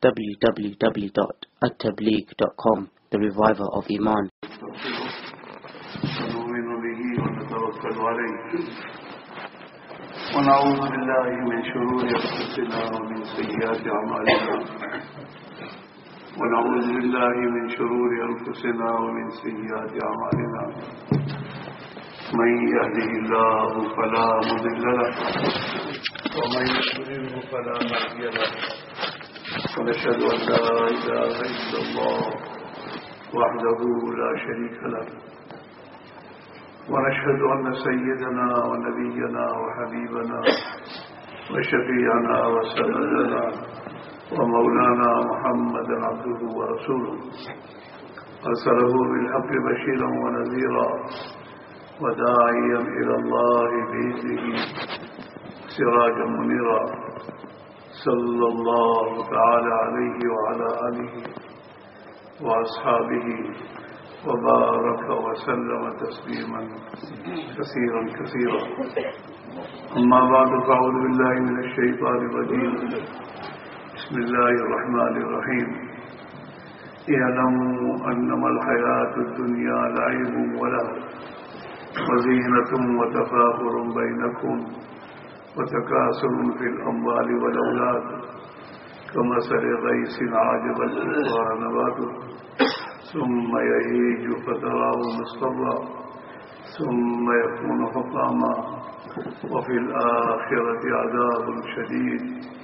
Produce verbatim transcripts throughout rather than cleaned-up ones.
w w w dot at tabligh dot com, the reviver of Iman. ونعوذ بالله من شرور أنفسنا ومن سيئات أعمالنا ونعوذ بالله من شرور أنفسنا ومن سيئات أعمالنا من يهده الله فلا مضل له ومن يضلله فلا هادي له ونشهد أن لا إله إلا الله وحده لا شريك له ونشهد أن سيدنا ونبينا وحبيبنا وشفيعنا وسندنا ومولانا محمدا عبده ورسوله أرسله بالحق بشيرا ونذيرا وداعيا إلى الله بإذنه سراجا منيرا صلى الله تعالى عليه وعلى آله وأصحابه وبارك وسلم تسليما كثيرا كثيرا. أما بعد فأعوذ بالله من الشيطان الرجيم. بسم الله الرحمن الرحيم. اعلموا أنما الحياة الدنيا لعب ولهو وزينة وتفاخر بينكم وتكاثر في الأموال والأولاد كمثل غيث أعجب الكفار نباته ثم يهيج فتراه مصفرا ثم يكون حطاما وفي الآخرة عذاب شديد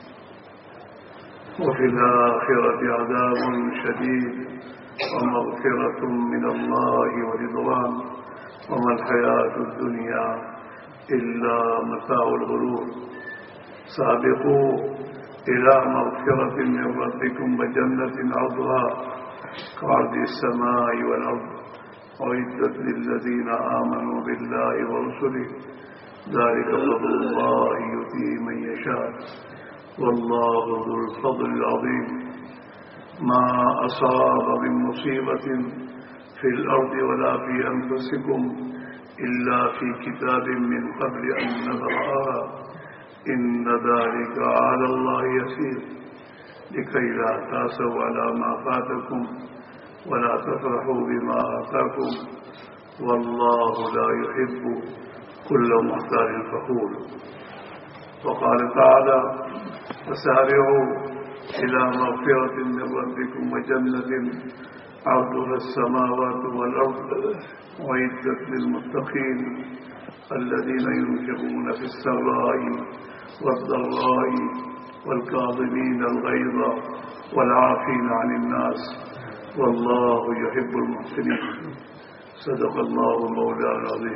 وفي الآخرة عذاب شديد ومغفرة من الله ورضوان وما الحياة الدنيا إلا متاع الغرور. سابقوا إلى مغفرة من ربكم وجنة عرضها كعرض السماء والأرض أعدت للذين آمنوا بالله ورسله ذلك فضل الله يؤتيه من يشاء والله ذو الفضل العظيم. ما أصاب من مصيبة في الأرض ولا في أنفسكم إلا في كتاب من قبل أن نبرأها إن ذلك على الله يسير لكي لا تأسوا على ما فاتكم ولا تفرحوا بما آتاكم والله لا يحب كل مختال فخور. وقال تعالى فسارعوا إلى مغفرة من ربكم وجنة عرضها السماوات والأرض أعدت للمتقين الذين ينفقون في السراء والضراء والكاظمين الغيظ والعافين عن الناس والله يحب المحسنين. صدق الله مولانا العظيم.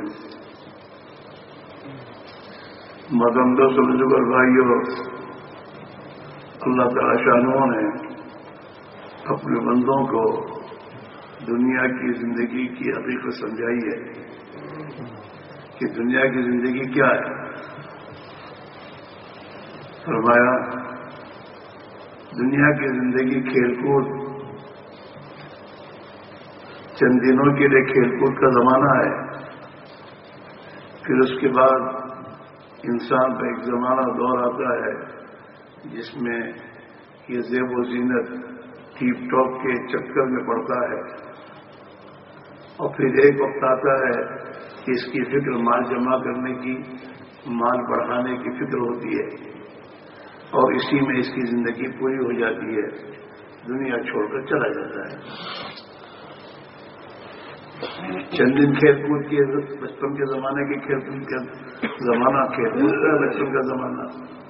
مدن دس بزرگ بھائیوں، اللہ تعالی شانوں نے اپنے بندوں کو دنیا کی زندگی کی حقیقت سمجھائی ہے کہ دنیا کی زندگی کیا ہے. فرمایا دنیا کی زندگی کھیل کود، چند دنوں کے لیے کھیل کود کا زمانہ ہے، پھر اس کے بعد انسان کا ایک زمانہ دور آتا ہے جس میں یہ زیب و زینت ٹیپ ٹاپ کے چکر میں پڑتا ہے، اور پھر ایک وقت آتا ہے کہ اس کی فکر مال جمع کرنے کی، مال بڑھانے کی فکر ہوتی ہے، اور اسی میں اس کی زندگی پوری ہو جاتی ہے، دنیا چھوڑ کر چلا جاتا ہے. چند دن کھیل کود کے بچپن کے زمانے کے کھیل کود کا زمانہ، کھیل کود کا بچپن کا زمانہ،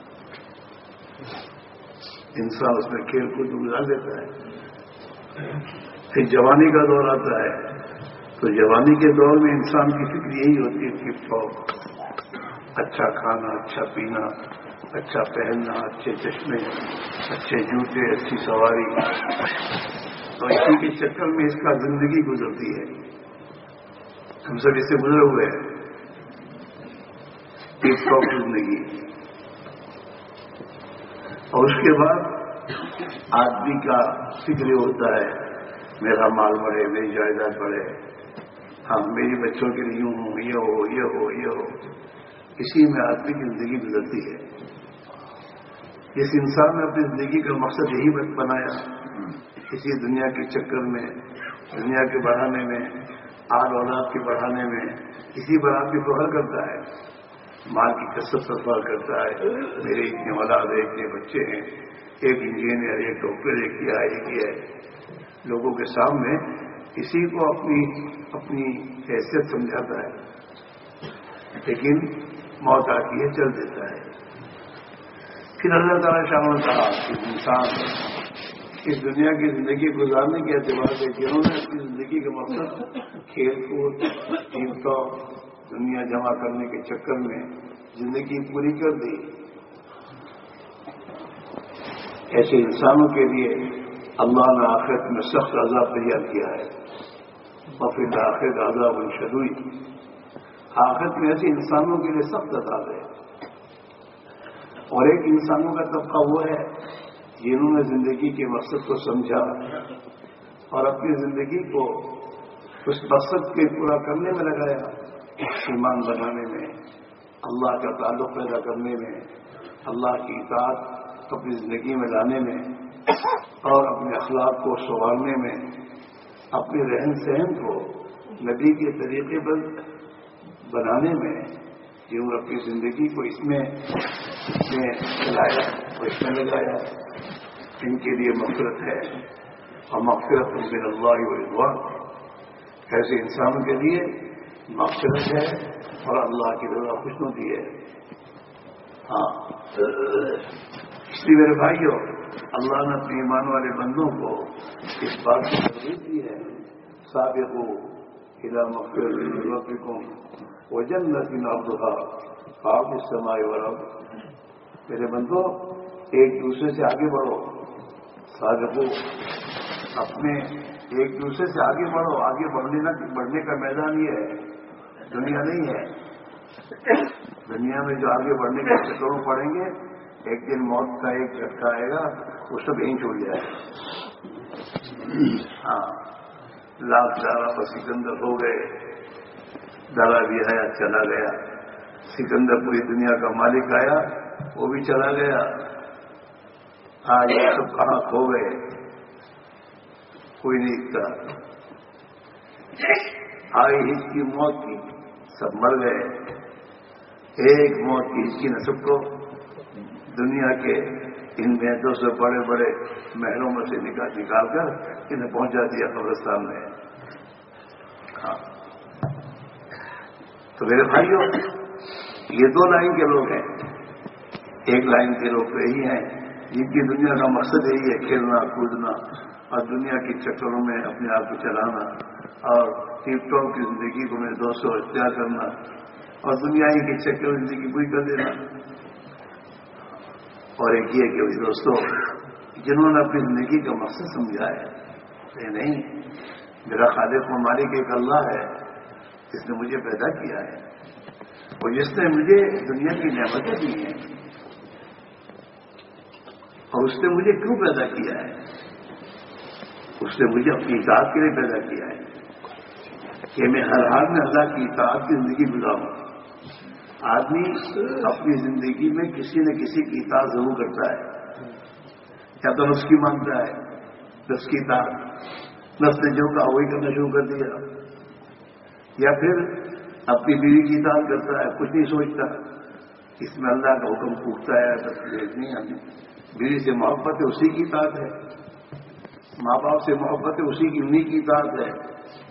انسان اس میں کھیل کود گزار دیتا ہے. پھر جوانی کا دور آتا ہے، تو جوانی کے دور میں انسان کی فکر یہی ہوتی ہے کہ اچھا کھانا، اچھا پینا، اچھا پہننا، اچھے چشمے، اچھے جوتے، اچھی سواری، تو اسی کے چکر میں اس کا زندگی گزرتی ہے. ہم سب اس سے گزرے ہوئے ہیں، ایک ٹاپ زندگی. اور اس کے بعد آدمی کا فکر ہوتا ہے میرا مال بڑھے، میری جائیداد بڑھے، ہاں میری بچوں کے لیے یوں ہوں، یہ ہو یہ ہو یہ ہو. اسی میں آدمی کی زندگی گزرتی ہے. جس انسان نے اپنی زندگی کا مقصد یہی بنایا کسی دنیا کے چکر میں، دنیا کے بڑھانے میں، آل اولاد کے بڑھانے میں کسی پر آپ کی فخر کرتا ہے، مال کی کثرت پر فخر کرتا ہے، میرے اتنے اولاد ہے، اتنے بچے ہیں، ایک انجینئر، ایک ڈاکٹر، ایک کیا ہے ایک ہے، لوگوں کے سامنے کسی کو اپنی اپنی حیثیت سمجھاتا ہے، لیکن موت آتی ہے چل دیتا ہے۔ پھر اللہ تعالیٰ شاہ نے کہا کہ انسان اس دنیا کی زندگی گزارنے کے اعتبار سے جنہوں نے اپنی زندگی کا مقصد کھیل کود، قیمتوں، دنیا جمع کرنے کے چکر میں زندگی پوری کر دی، ایسے انسانوں کے لیے اللہ نے آخرت میں سخت عذاب تیار کیا ہے، اور پھر آخرت عذاب شدید، آخرت میں ایسے انسانوں کے لیے سخت عذاب ہے۔ اور ایک انسانوں کا طبقہ وہ ہے جنہوں نے زندگی کے مقصد کو سمجھا اور اپنی زندگی کو اس مقصد کے پورا کرنے میں لگایا، ایمان بنانے میں، اللہ کا تعلق پیدا کرنے میں، اللہ کی اطاعت اپنی زندگی میں لانے میں، اور اپنے اخلاق کو سنوارنے میں، اپنے رہن سہن کو نبی کے طریقے پر بنانے میں، جنہوں نے اپنی زندگی کو اس میں اس میں چلایا اور اس میں لگایا، ان کے لیے مغفرت ہے، اور مغفرت من اللہ و رضوان، ایسے انسانوں کے لیے مغفرت ہے اور اللہ کی رضا خوشنودی ہے۔ ہاں، اس لیے میرے بھائیوں، اللہ نے اپنے ایمان والے بندوں کو اس بات کی ترغیب دی ہے، سابقوا الی مغفرۃ من ربکم وجنۃ عرضها کعرض السماء والارض، میرے بندو ایک دوسرے سے آگے بڑھو، سابقوا، اپنے ایک دوسرے سے آگے بڑھو، آگے بڑھنے نہ بڑھنے کا میدان یہ ہے، دنیا نہیں ہے۔ دنیا میں جو آگے بڑھنے کے چکروں پڑیں گے، ایک دن موت کا ایک جھٹکا آئے گا، وہ سب یہیں چھوڑ جائے گا۔ ہاں، لاکھ دارا پر سکندر ہو گئے، دارا بھی آیا چلا گیا، سکندر پوری دنیا کا مالک آیا، وہ بھی چلا گیا، آج یہ سب کہاں کھو گئے، کوئی نہیں دکھتا، آئی ہچکی موت کی، سب مر گئے، ایک موت کی ہچکی نے سب کو دنیا کے ان محنتوں سے بڑے بڑے محلوں میں سے نکال نکال کر انہیں پہنچا دیا قبرستان میں۔ ہاں، تو میرے بھائیوں، یہ دو لائن کے لوگ ہیں، ایک لائن کے لوگ تو یہی ہیں جن کی دنیا کا مقصد یہی ہے کھیلنا کودنا اور دنیا کے چکروں میں اپنے آپ کو چلانا اور ٹیپ ٹاپ کی زندگی کو میرے دوستوں اختیار کرنا اور دنیا ہی کے چکر میں زندگی پوری کر دینا۔ اور ایک یہ کہ دوستوں، جنہوں نے اپنی زندگی کا مقصد سمجھا ہے کہ نہیں، میرا خالق و مالک ایک اللہ ہے جس نے مجھے پیدا کیا ہے اور جس نے مجھے دنیا کی نعمتیں دی ہیں، اور اس نے مجھے کیوں پیدا کیا ہے؟ اس نے مجھے اپنی اطاعت کے لیے پیدا کیا ہے کہ میں ہر حال میں اللہ کی اطاعت کی زندگی گزاروں۔ آدمی اپنی زندگی میں کسی نہ کسی کی اطاعت ضرور کرتا ہے، یا تو نفس کی مانتا ہے، نفس کی اطاعت، نفس نے جو کہا وہی کرنا شروع کر دیا، یا پھر اپنی بیوی کی اطاعت کرتا ہے، کچھ نہیں سوچتا، اس میں اللہ کا حکم پھوٹتا ہے، بس نہیں آتی، بیوی سے محبت ہے اسی کی اطاعت ہے، ماں باپ سے محبت ہے اسی کی انہیں کی اطاعت ہے،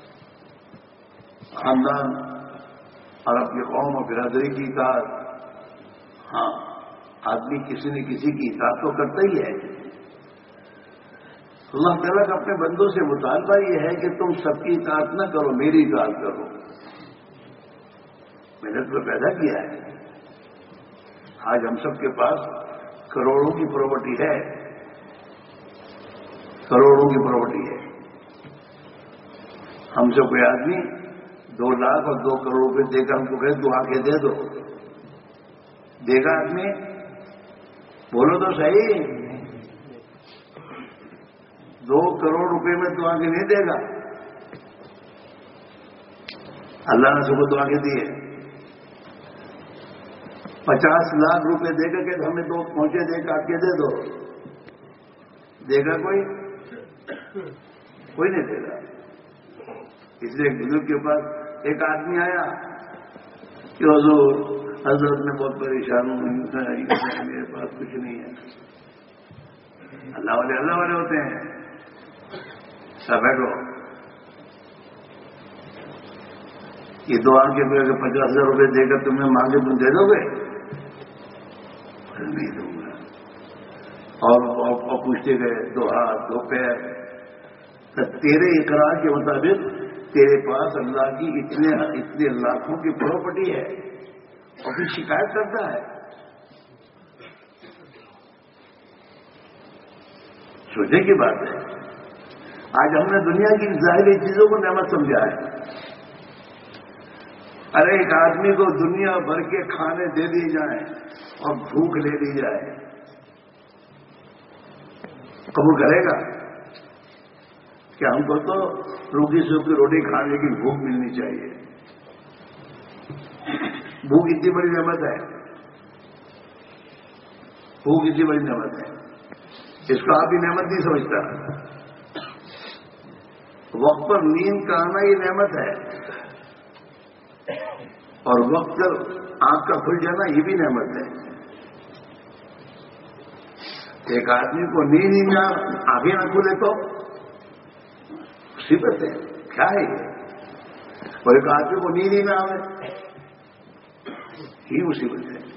خاندان اور اپنی قوم و برادری کی اطاعت۔ ہاں، آدمی کسی نہ کسی کی اطاعت تو کرتا ہی ہے۔ اللہ تعالیٰ کا اپنے بندوں سے مطالبہ یہ ہے کہ تم سب کی اطاعت نہ کرو، میری اطاعت کرو، میں نے تمہیں پیدا کیا ہے۔ آج ہم سب کے پاس کروڑوں کی پراپرٹی ہے، کروڑوں کی پراپرٹی ہے، ہم سے کوئی آدمی دو لاکھ اور دو کروڑ روپے دے کر ہم کو کہے تو آگے دے دو، دے گا آدمی؟ بولو تو صحیح، دو کروڑ روپے میں تو آگے نہیں دے گا، اللہ نے سب کو تو آگے دیے، पचास लाख रुपए देगा कि हमें दो पहुंचे दे काट के दे दो, देगा कोई? कोई नहीं देगा। इसलिए एक बुजुर्ग के पास एक आदमी आया कि हुजूर, हजरत में बहुत परेशान हूं, मेरे पास कुछ नहीं है। अल्लाह वाले अल्लाह वाले होते हैं, सब बैठो, ये दो आंख के मेरे पचास हजार रुपये देकर तुम्हें मांगे तुम दे दोगे? नहीं दूंगा। और, और, और पूछते गए दो हाथ दो पैर, तो तेरे इकरार के मुताबिक तेरे पास अल्लाह की इतने इतने लाखों की प्रॉपर्टी है और फिर शिकायत करता है। सोचे की बात है। आज हमने दुनिया की ज़ाहिरी चीजों को नेमत समझा है। अरे एक आदमी को दुनिया भर के खाने दे दिए जाएं और भूख ले ली जाए, कबूल करेगा क्या? हमको तो रूखी सूखी रोटी खाने की भूख मिलनी चाहिए। भूख इतनी बड़ी नेमत है, भूख इतनी बड़ी नेमत है, इसको आप ही नेमत नहीं समझता। वक्त पर नींद का आना ये नेमत है, और वक्त पर आंख का खुल जाना ये भी नेमत है। एक आदमी को नींद ही ना आंखें ना खुले तो मुसीबत है, क्या है ये? और एक आदमी को नींद ही ना आवे ही मुसीबत है।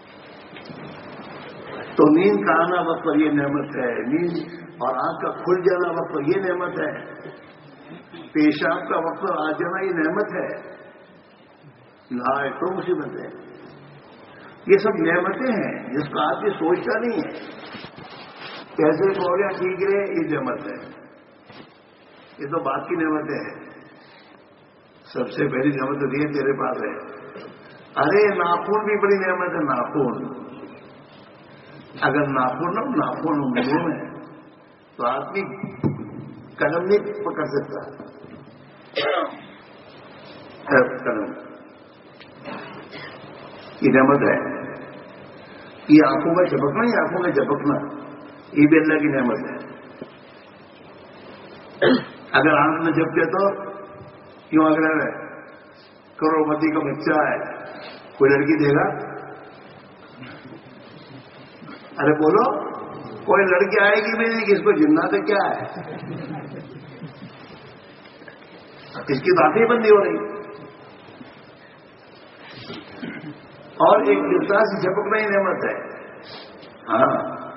तो नींद का आना वक्त पर ये नेमत है, नींद और आंख का खुल जाना वक्त पर ये नेमत है, पेशाब का वक्त पर आ जाना ये नेमत है, लाए तो मुसीबत है। ये सब नेमतें हैं जिसका आदमी सोचता नहीं है। कैसे पौड़ियां ठीक रहे, ये नेमत है, ये तो बात की नेमतें हैं। सबसे पहली नेमत तो ये तेरे पास है। अरे नाखून भी बड़ी नेमत है, नाखून। अगर नाखून ना नाखून मुंह में तो आदमी कलम नहीं पकड़ सकता, कलम ये नेमत है। ये आंखों का झपकना, ये आंखों का झपकना ये भी अल्लाह की नेमत है। अगर आंख में झपके तो क्यों आग्रह है? करोड़पति का बच्चा है, कोई लड़की देगा? अरे बोलो, कोई लड़की आएगी भी नहीं कि इसको जिन्नात है क्या है? इसकी तो आंखें बंदी हो रही, और एक दूसरा से झपकना ही नेमत है। हाँ,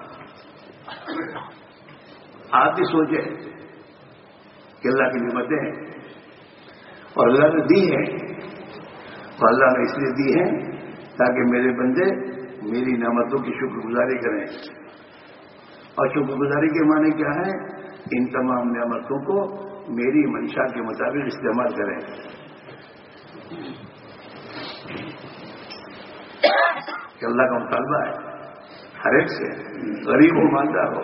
आप भी सोचे कि अल्लाह की नेमतें हैं और अल्लाह ने दी हैं, और अल्लाह ने इसलिए दी हैं ताकि मेरे बंदे मेरी नेमतों की शुक्रगुजारी करें। और शुक्रगुजारी के माने क्या है? इन तमाम नेमतों को मेरी मंशा के मुताबिक इस्तेमाल करें। कि अल्लाह का मुतालबा है हर एक से, गरीब हो मालदार हो।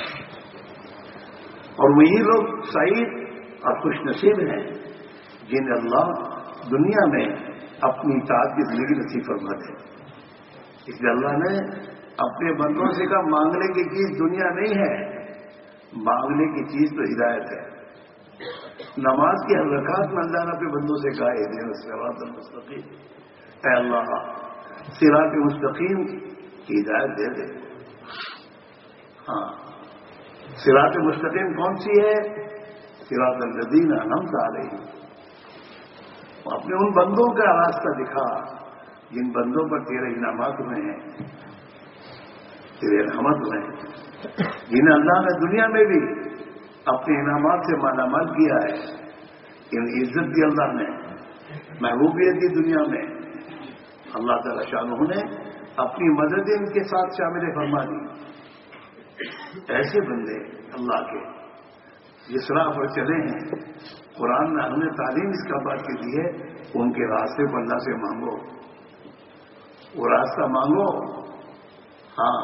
और वही लोग सईद और खुश नसीब हैं जिन्हें अल्लाह दुनिया में अपनी इताअत की जिंदगी नसीब फरमा दे। इसलिए अल्लाह ने अपने बंदों से कहा, मांगने की चीज दुनिया नहीं है, मांगने की चीज तो हिदायत है। नमाज की हर रकात में अल्लाह ने अपने बंदों से कहा, इहदिना सिरातल मुस्तकीम, ऐ अल्लाह सिरात मुस्तकीम की हिदायत दे दे। हाँ, सिरात मुस्तकीम कौन सी है? सिरात लदीना अनअमत अलैहिम, अपने उन बंदों का रास्ता दिखा जिन बंदों पर तेरे इनामात हुए हैं, तेरे रहमत हुए हैं, जिन्हें अल्लाह ने दुनिया में भी अपने इनामात से मालामाल किया है। इन इज्जत दी अल्लाह ने, महबूबियत दी दुनिया में। अल्लाह ताला शानहू ने अपनी मदद इनके साथ शामिल फरमा दी। ऐसे बंदे अल्लाह के जिस राह पर चले हैं, कुरान में हमने तालीम इसका बात की दी है, उनके रास्ते पर अल्लाह से मांगो, वो रास्ता मांगो। हाँ,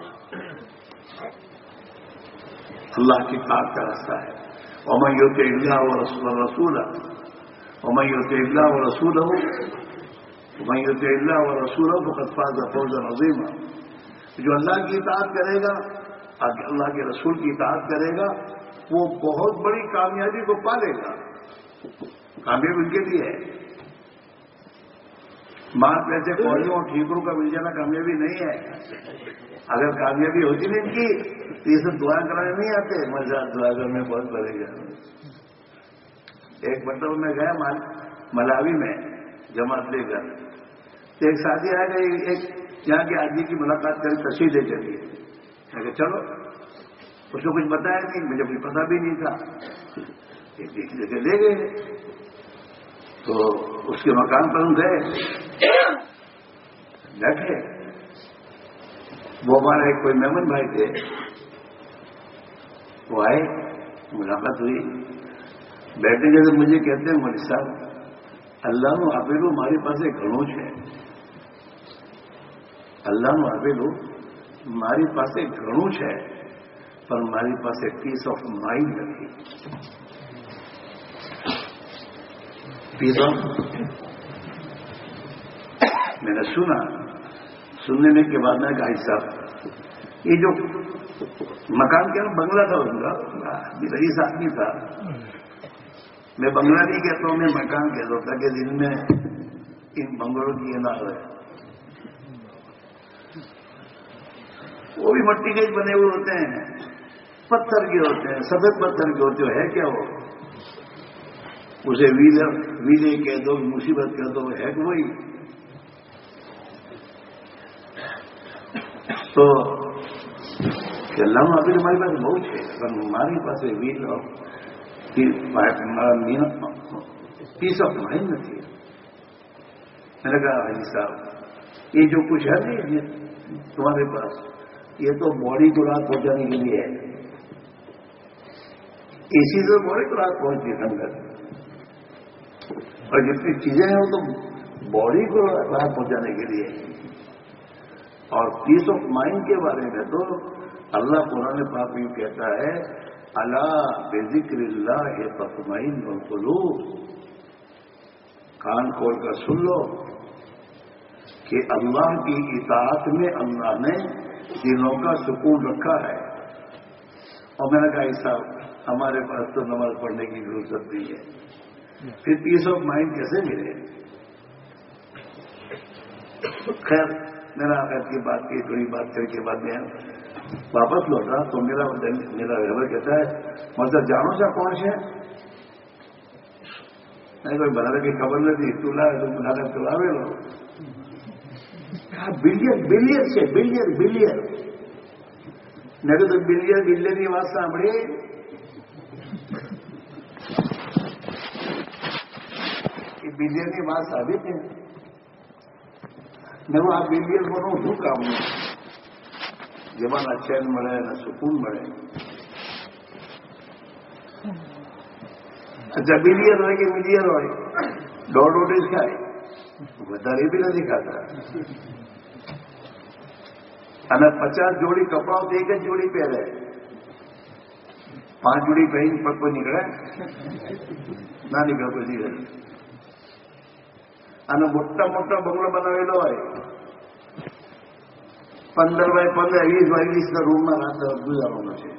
अल्लाह की ताक़त का रास्ता है। वमन युतिइल्लाह व रसूलहु, वमन युतिइल्लाह व रसूलहु ومن یطع اللہ ورسولہ فقد فاز فوزا عظیما. جو اللہ کی اطاعت کرے گا، اللہ کے رسول کی اطاعت کرے گا، وہ بہت بڑی کامیابی کو پالے گا. کامیابی ان کے لیے ہے. مار پیسے فوجیوں اور ٹھیکروں کا مل جانا کامیابی نہیں ہے. اگر کامیابی ہوتی نہیں ان کی تو یہ سب دعا کرانے نہیں آتے. مزہ دعا کرنے بہت پڑے گا. ایک مرتبہ میں گیا ملاوی میں جماعت لے کر، تو ایک ساتھی آئے گا، ایک یہاں کے آدمی کی ملاقات کر تشریح دے چلیے. میں کہ چلو. اس کو کچھ بتایا نہیں، مجھے کچھ پتا بھی نہیں تھا. ایک ایک جگہ لے گئے تو اس کے مکان پر ہم گئے، بیٹھے. وہ ہمارے ایک کوئی مہمان بھائی تھے، وہ آئے، ملاقات ہوئی. بیٹھنے کے تو مجھے کہتے ہیں مولوی صاحب اللہ نو آپیلو ہمارے پاس ایک گھنوچ ہے. اللہ نو آپیلو ہماری پاس ایک گھنوچ ہے، پر ہماری پاس ایک پیس آف مائنڈ نہیں. پیس آف میں نے سنا، سننے کے بعد میں کہا صاحب یہ جو مکان کے بنگلہ تھا ان کا، رئیس آدمی تھا. میں بنگلہ نہیں کہتا ہوں، میں مکان کہتا ہوں تاکہ دن میں ان بنگلوں کی یہ نہ رہے. وہ بھی مٹی کے بنے ہوئے ہوتے ہیں، پتھر کے ہوتے ہیں، سفید پتھر کے ہوتے ہیں. کیا وہ اسے ویلے ویلے کہہ دو، مصیبت کہہ دو، ہے کہ وہی. تو کہ اللہ ابھی ہمارے پاس بہت ہے، پر ہمارے پاس ویل اور پیس آف مائنڈ نہیں. میں نے کہا حاجی صاحب یہ جو کچھ ہے نہیں تمہارے پاس، یہ تو باڈی کو رات پہنچانے کے لیے ہے. اسی سے باڈی کو رات پہنچتی ہے اندر، اور جتنی چیزیں ہیں وہ تو باڈی کو رات پہنچانے کے لیے. اور پیس آف مائنڈ کے بارے میں تو اللہ قرآن پاک میں کہتا ہے الا بذکر اللہ تطمئن القلوب. کان کھول کر سن لو کہ اللہ کی اطاعت میں اللہ نے دلوں کا سکون رکھا ہے. اور میں نے کہا صاحب ہمارے پاس تو نماز پڑھنے کی ضرورت نہیں ہے، پھر پیس آف مائنڈ کیسے ملے؟ خیر میرا آخر کی بات کی تھوڑی بات کر کے بعد میں واپس لوٹا تو میرا میرا ڈرائیور کہتا ہے مطلب جانو سا کون سے نہیں کوئی بنا کی خبر نہیں تھی تلا بنا کر چلاوے لو. بلین بلین سے بلین بلین میں تو بلین بلین کی بات سانبھی. بلین کی بات ثابت ہے. میں وہ آپ بلین بنوں شو کام نہیں جب نہ چین ملے نہ سکون ملے. اچھا بلین ہوئے کہ ملین ہوئے دو روٹیز کھائے بداری بھی نہیں کھاتا. અને પચાસ જોડી કપડાઓ તો એક જ જોડી પહેરે, પાંચ જોડી પહેરીને પગ પર નીકળે ના નીકળે પછી રહે. અને મોટા મોટા બંગલો બનાવેલો હોય પંદર બાય પંદર વીસ બાય વીસના રૂમમાં રાત ગુજારવાનો છે.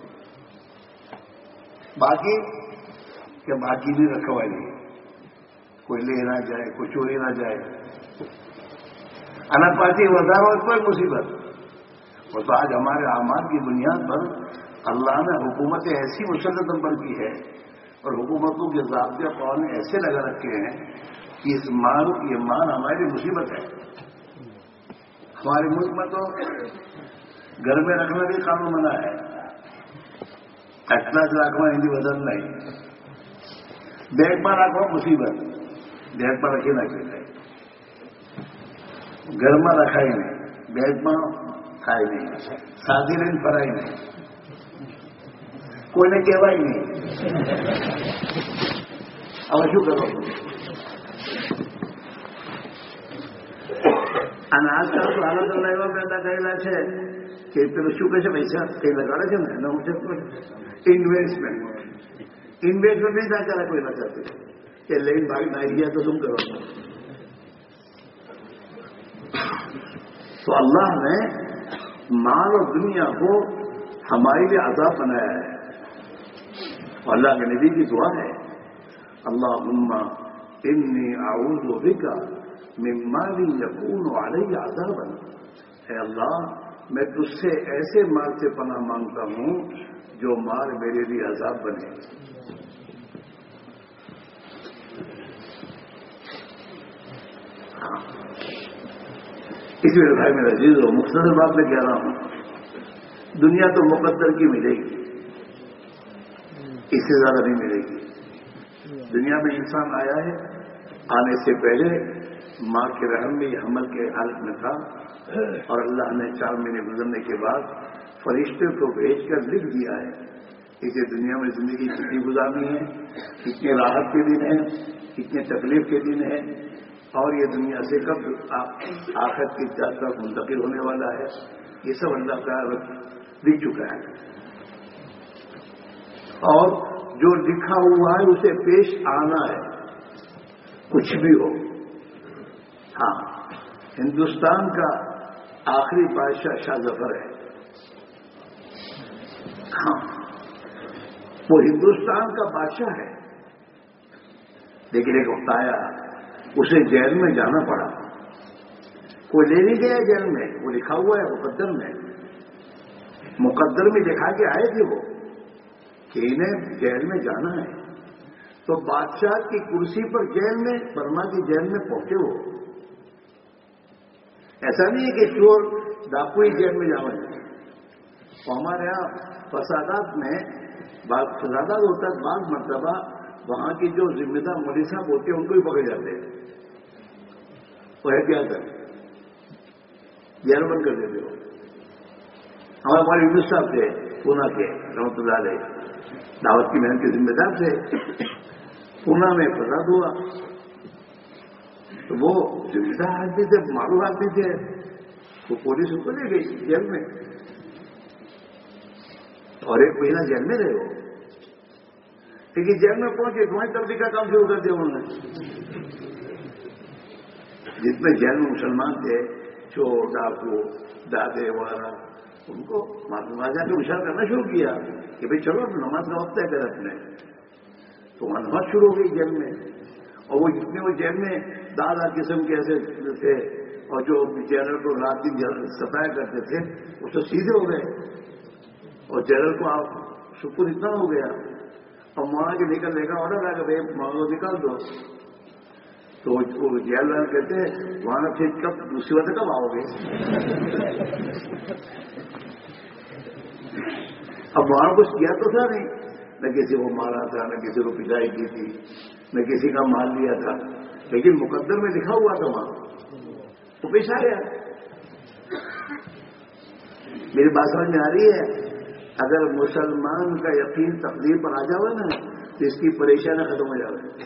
બાકી કે બાકી બી રખવાય કોઈ લે ના જાય કોઈ ચોરી ના જાય. અને પાછી વધારો કોઈ મુસીબત. وہ تو آج ہمارے اعمال کی بنیاد پر اللہ نے حکومتیں ایسی مسلط پر کی ہے اور حکومتوں کے ضابطے قوانین ایسے لگا رکھے ہیں کہ اس مال یہ مال ہماری مصیبت ہے. ہمارے ملک میں تو گھر میں رکھنا بھی قانون منع ہے. اٹھنا سے رکھنا ہندی بدل نہیں. بیگ پر رکھو مصیبت, بیگ پر رکھے نہ چاہیے. گھر میں رکھا ہی نہیں, بیگ میں کھائے نہیں, شادی لین فرائی نہیں, کوئی نے کہوا ہی نہیں. اب شو کرو. અને આજકાલ તો હાલત એવા પેદા થયેલા છે કે પેલું શું કહે છે પૈસા કઈ લગાડે છે ને એના ઇન્વેસ્ટમેન્ટ ઇન્વેસ્ટમેન્ટ નહીં થાય ત્યારે કોઈ નથી કે લઈને ભાગ નાઈ ગયા તો શું કરવાનું. تو اللہ نے مال اور دنیا کو ہمارے لیے عذاب بنایا ہے. اور اللہ کے نبی کی دعا ہے اللہم انی اعوذ بک من مال یکون علی عذابا. اے اللہ میں تجھ سے ایسے مال سے پناہ مانگتا ہوں جو مال میرے لیے عذاب بنے. اس لیے بھائی میرا عزیز ہو مختصر بات میں کہہ رہا ہوں دنیا تو مقدر کی ملے گی, اس سے زیادہ نہیں ملے گی. دنیا میں انسان آیا ہے, آنے سے پہلے ماں کے رحم میں یہ حمل کے حالت میں تھا اور اللہ نے چار مہینے گزرنے کے بعد فرشتے کو بھیج کر لکھ دیا ہے اسے دنیا میں زندگی کتنی گزارنی ہے, کتنے راحت کے دن ہیں, کتنے تکلیف کے دن ہیں, اور یہ دنیا سے کب آخرت کی طرف منتقل ہونے والا ہے. یہ سب اللہ تعالیٰ لکھ چکا ہے. اور جو لکھا ہوا ہے اسے پیش آنا ہے کچھ بھی ہو. ہاں, ہندوستان کا آخری بادشاہ شاہ ظفر ہے. ہاں, وہ ہندوستان کا بادشاہ ہے, لیکن ایک وقت آیا اسے جیل میں جانا پڑا. کوئی لے نہیں گیا جیل میں, وہ لکھا ہوا ہے مقدر میں. مقدر میں لکھا کے آئے تھے وہ کہ انہیں جیل میں جانا ہے. تو بادشاہ کی کرسی پر جیل میں, برما کی جیل میں پہنچے وہ. ایسا نہیں ہے کہ چور ڈاکو ہی جیل میں جاؤں. ہمارے یہاں فسادات میں فسادات ہوتا ہے, بعض مرتبہ وہاں کی جو ذمہ دار مولوی صاحب ہوتے ہیں ان کو بھی پکڑ جاتے ہیں. وہ احتیاط کر جیل بند کر دیتے ہو. ہمارے ہمارے یونس صاحب تھے پونا کے رحمۃ اللہ علیہ, دعوت کی محنت کے ذمہ دار تھے. پونا میں فساد ہوا تو وہ ذمہ دار آدمی تھے, معروف آدمی تھے, وہ پولیس ان کو لے گئی جیل میں اور ایک مہینہ جیل میں رہے. وہ لیکن جیل میں پہنچے تمہاری تبدیلی کا کام شروع کر دیا انہوں نے. جتنے جیل میں مسلمان تھے, چور ڈاکو دادے وغیرہ, ان کو ماجا کے اشارہ کرنا شروع کیا کہ بھائی چلو نماز کا وقت ہے کر اپنے. تو وہاں نماز شروع ہو گئی جیل میں. اور وہ جتنے وہ جیل میں دادا قسم کے ایسے تھے اور جو جیلر کو رات دن ستایا کرتے تھے وہ تو سیدھے ہو گئے. اور جیلر کو آپ شکر اتنا ہو گیا اور وہاں کے نکلنے کا آڈر آ گیا بھائی مانگو نکال دو. تو وہ جیل والے کہتے ہیں وہاں پھر کب دوسری بات کب آؤ گے. اب وہاں کچھ کیا تو تھا نہیں, نہ کسی کو مارا تھا, نہ کسی کو پٹائی کی تھی, نہ کسی کا مال لیا تھا, لیکن مقدر میں لکھا ہوا تھا وہاں وہ پیش آ گیا. میری بات سمجھ میں آ رہی ہے؟ اگر مسلمان کا یقین تقدیر پر آ جاؤ نا تو اس کی پریشانی ختم ہو جائے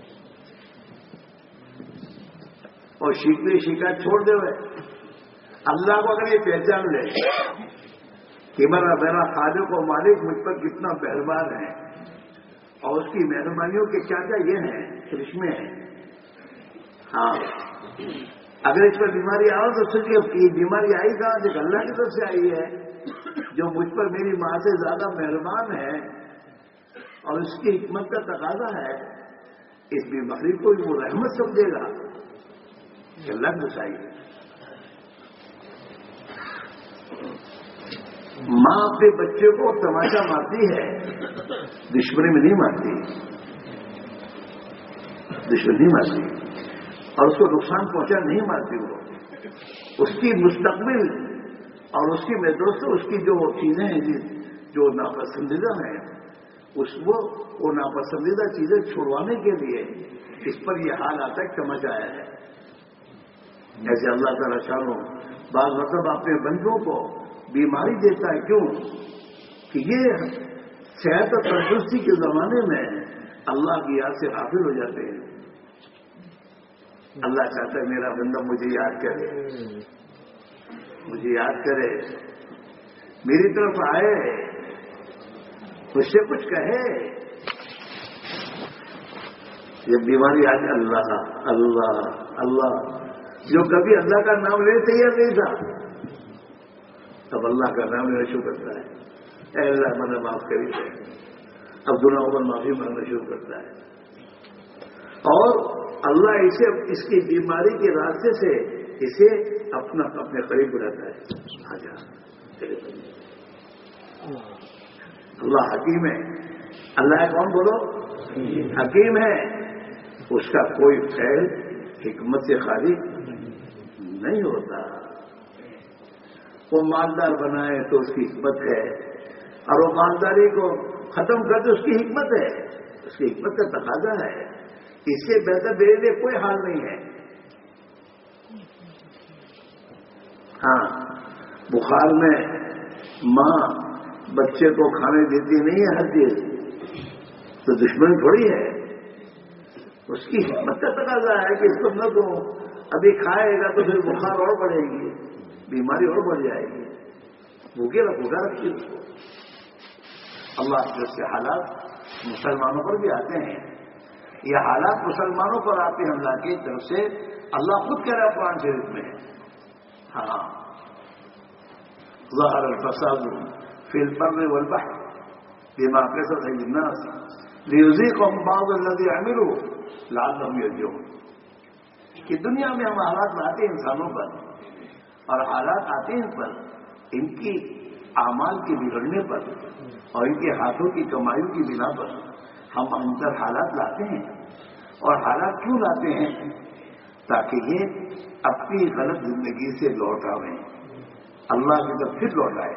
اور شکوے شکایت چھوڑ دے. اللہ کو اگر یہ پہچان لے کہ میرا میرا خالق و مالک مجھ پر کتنا مہربان ہے اور اس کی مہربانیوں کے کیا کیا یہ ہیں کرشمے ہیں. ہاں, اگر اس پر بیماری آؤ تو سوچیے یہ بیماری آئی کہاں سے؟ اللہ کی طرف سے آئی ہے جو مجھ پر میری ماں سے زیادہ مہربان ہے اور اس کی حکمت کا تقاضا ہے. اس بیماری کو وہ رحمت سمجھے گا کہ اللہ گسائی. ماں اپنے بچے کو تماشا مارتی ہے, دشمنی میں نہیں مارتی, دشمنی نہیں مارتی اور اس کو نقصان پہنچا نہیں مارتی. وہ اس کی مستقبل اور اس کی میں دوستوں اس کی جو چیزیں ہیں جو ناپسندیدہ ہیں اس وہ وہ ناپسندیدہ چیزیں چھڑوانے کے لیے اس پر یہ حال آتا ہے سمجھ آیا ہے. ایسے اللہ تعالیٰ شانو بعض مطلب اپنے بندوں کو بیماری دیتا ہے. کیوں کہ یہ صحت اور تندرستی کے زمانے میں اللہ کی یاد سے غافل ہو جاتے ہیں. اللہ چاہتا ہے میرا بندہ مجھے یاد کرے, مجھے یاد کرے, میری طرف آئے, مجھ سے کچھ کہے. یہ بیماری آج اللہ اللہ اللہ جو کبھی اللہ کا نام لینے تیار نہیں تھا، اب اللہ کا نام لینا شروع کرتا ہے، اے اللہ مجھے معاف کری دے، اب گناہوں پر معافی مانگنا شروع کرتا ہے، اور اللہ اسے اس کی بیماری کے راستے سے اسے اپنا اپنے قریب بلاتا ہے. آجا تیرے قریب. اللہ حکیم ہے. اللہ ہے کون بولو؟ حکیم ہے. اس کا کوئی فعل حکمت سے خالی نہیں ہوتا. وہ مالدار بنائے تو اس کی حکمت ہے، اور وہ مالداری کو ختم کر دے اس کی حکمت ہے، اس کی حکمت کا تقاضا ہے. اس سے بہتر میرے لیے کوئی حال نہیں ہے. ہاں، بخار میں ماں بچے کو کھانے دیتی نہیں ہے ہر چیز، تو دشمن تھوڑی ہے. اس کی حکمت کا تقاضا ہے کہ اس کو نہ دو، ابھی کھائے گا تو پھر بخار اور بڑھے گی، بیماری اور بڑھ جائے گی. بھوکے نہ بھوکا رکھیے اس کو. اللہ کے اس سے حالات مسلمانوں پر بھی آتے ہیں. یہ حالات مسلمانوں پر آتے ہیں اللہ کی طرف سے. اللہ خود کہہ رہا ہے قرآن شریف میں، ہاں، ظہر الفساد فی البر والبحر بما کسبت ایدی الناس لیذیقہم بعض الذی عملوا لعلہم یرجعون. کہ دنیا میں ہم حالات لاتے ہیں انسانوں پر، اور حالات آتے ہیں ان پر ان کی اعمال کے بگڑنے پر اور ان کے ہاتھوں کی کمائیوں کی بنا پر ہم اندر حالات لاتے ہیں. اور حالات کیوں لاتے ہیں؟ تاکہ یہ اپنی غلط زندگی سے لوٹ آئیں، اللہ کی طرف پھر لوٹ آئے.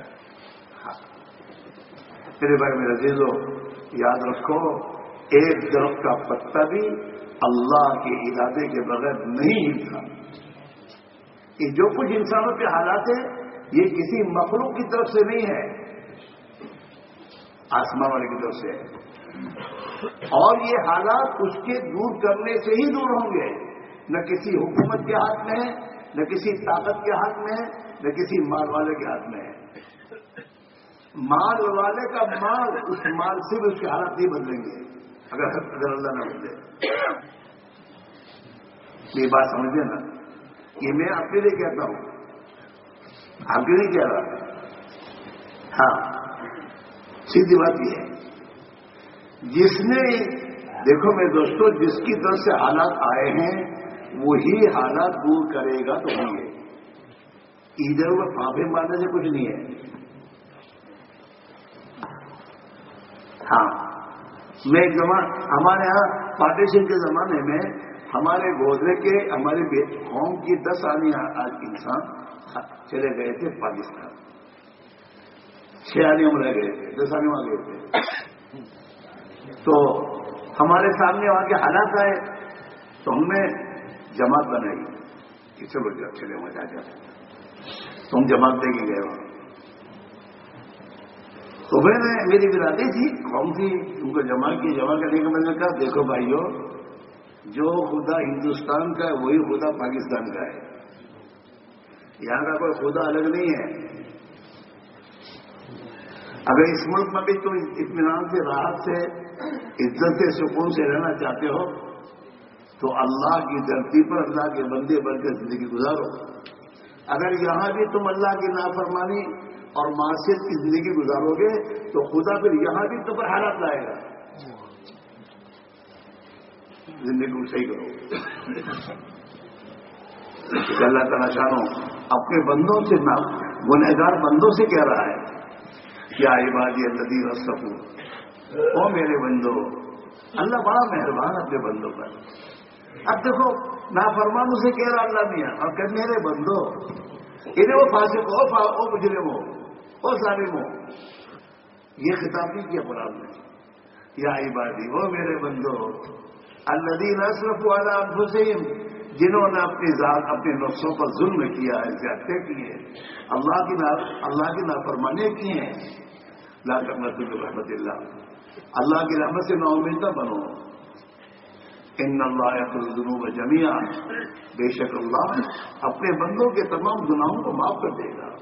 میرے بھائی میرے عزیزو، یاد رکھو، ایک درخت کا پتا بھی اللہ کے ارادے کے بغیر نہیں ہلتا. یہ جو کچھ انسانوں کے حالات ہیں یہ کسی مخلوق کی طرف سے نہیں ہے، آسمان والے کی طرف سے ہے. اور یہ حالات اس کے دور کرنے سے ہی دور ہوں گے. نہ کسی حکومت کے ہاتھ میں ہے، نہ کسی طاقت کے ہاتھ میں ہے، نہ کسی مال والے کے ہاتھ میں ہے. مال والے کا مال، اس مال سے بھی اس کے حالات نہیں بدلیں گے اگر اگر اللہ نہ بدلے. یہ بات سمجھے نا، یہ میں آپ کے لیے کہتا ہوں، آپ کے لیے کہہ رہا. ہاں، سیدھی بات یہ ہے، جس نے دیکھو میرے دوستو، جس کی طرف سے حالات آئے ہیں وہی حالات دور کرے گا تو ہوں گے. ادھر وہ پھانپے مارنے سے کچھ نہیں ہے. ہاں، میں ایک زمان ہمارے یہاں پارٹیشن کے زمانے میں ہمارے گودرے کے ہمارے قوم کی دس آدمی آج انسان چلے گئے تھے پاکستان. چھ آدمی ہم رہ گئے تھے، دس آدمی وہاں گئے تھے. تو ہمارے سامنے وہاں کے حالات آئے تو ہم نے جماعت بنائی کہ چلو جب چلے وہاں جا جاتے. تو ہم جماعت دے کے گئے وہاں. تو میں نے میری برادری تھی، قوم تھی، ان کو جمع کی. جمع کرنے کا میں نے کہا دیکھو بھائیو، جو خدا ہندوستان کا ہے وہی خدا پاکستان کا ہے. یہاں کا کوئی خدا الگ نہیں ہے. اگر اس ملک میں بھی تم اطمینان سے، راحت سے، عزت سے، سکون سے رہنا چاہتے ہو تو اللہ کی دھرتی پر اللہ کے بندے بن کر زندگی گزارو. اگر یہاں بھی تم اللہ کی نافرمانی اور معصیت کی زندگی گزارو گے تو خدا پھر یہاں بھی تم پر حالات لائے گا. زندگی کو صحیح کرو. اللہ تعالیٰ جانو اپنے بندوں سے نہ، گنہگار بندوں سے کہہ رہا ہے، کیا عبادی الذین اسرفوا، او میرے بندو. اللہ بڑا مہربان اپنے بندوں پر. اب دیکھو نافرمانوں سے کہہ رہا اللہ میاں، اور کہ میرے بندو، انہیں وہ فاسق ہو، او مجرم ہو، او ظالم ہو. یہ خطاب نہیں کیا قرآن نے. یا عبادی، وہ میرے بندو، الذین اسرفوا علی انفسہم، جنہوں نے اپنی ذات، اپنے نفسوں پر ظلم کیا ہے، زیادتی کی ہے، اللہ کی نا اللہ کی نافرمانی کی ہیں. لا تقنطوا من رحمت اللہ، اللہ کی رحمت سے نا امید نہ بنو. ان اللہ یغفر الذنوب جميعا، بے شک اللہ اپنے بندوں کے تمام گناہوں کو معاف کر دے گا.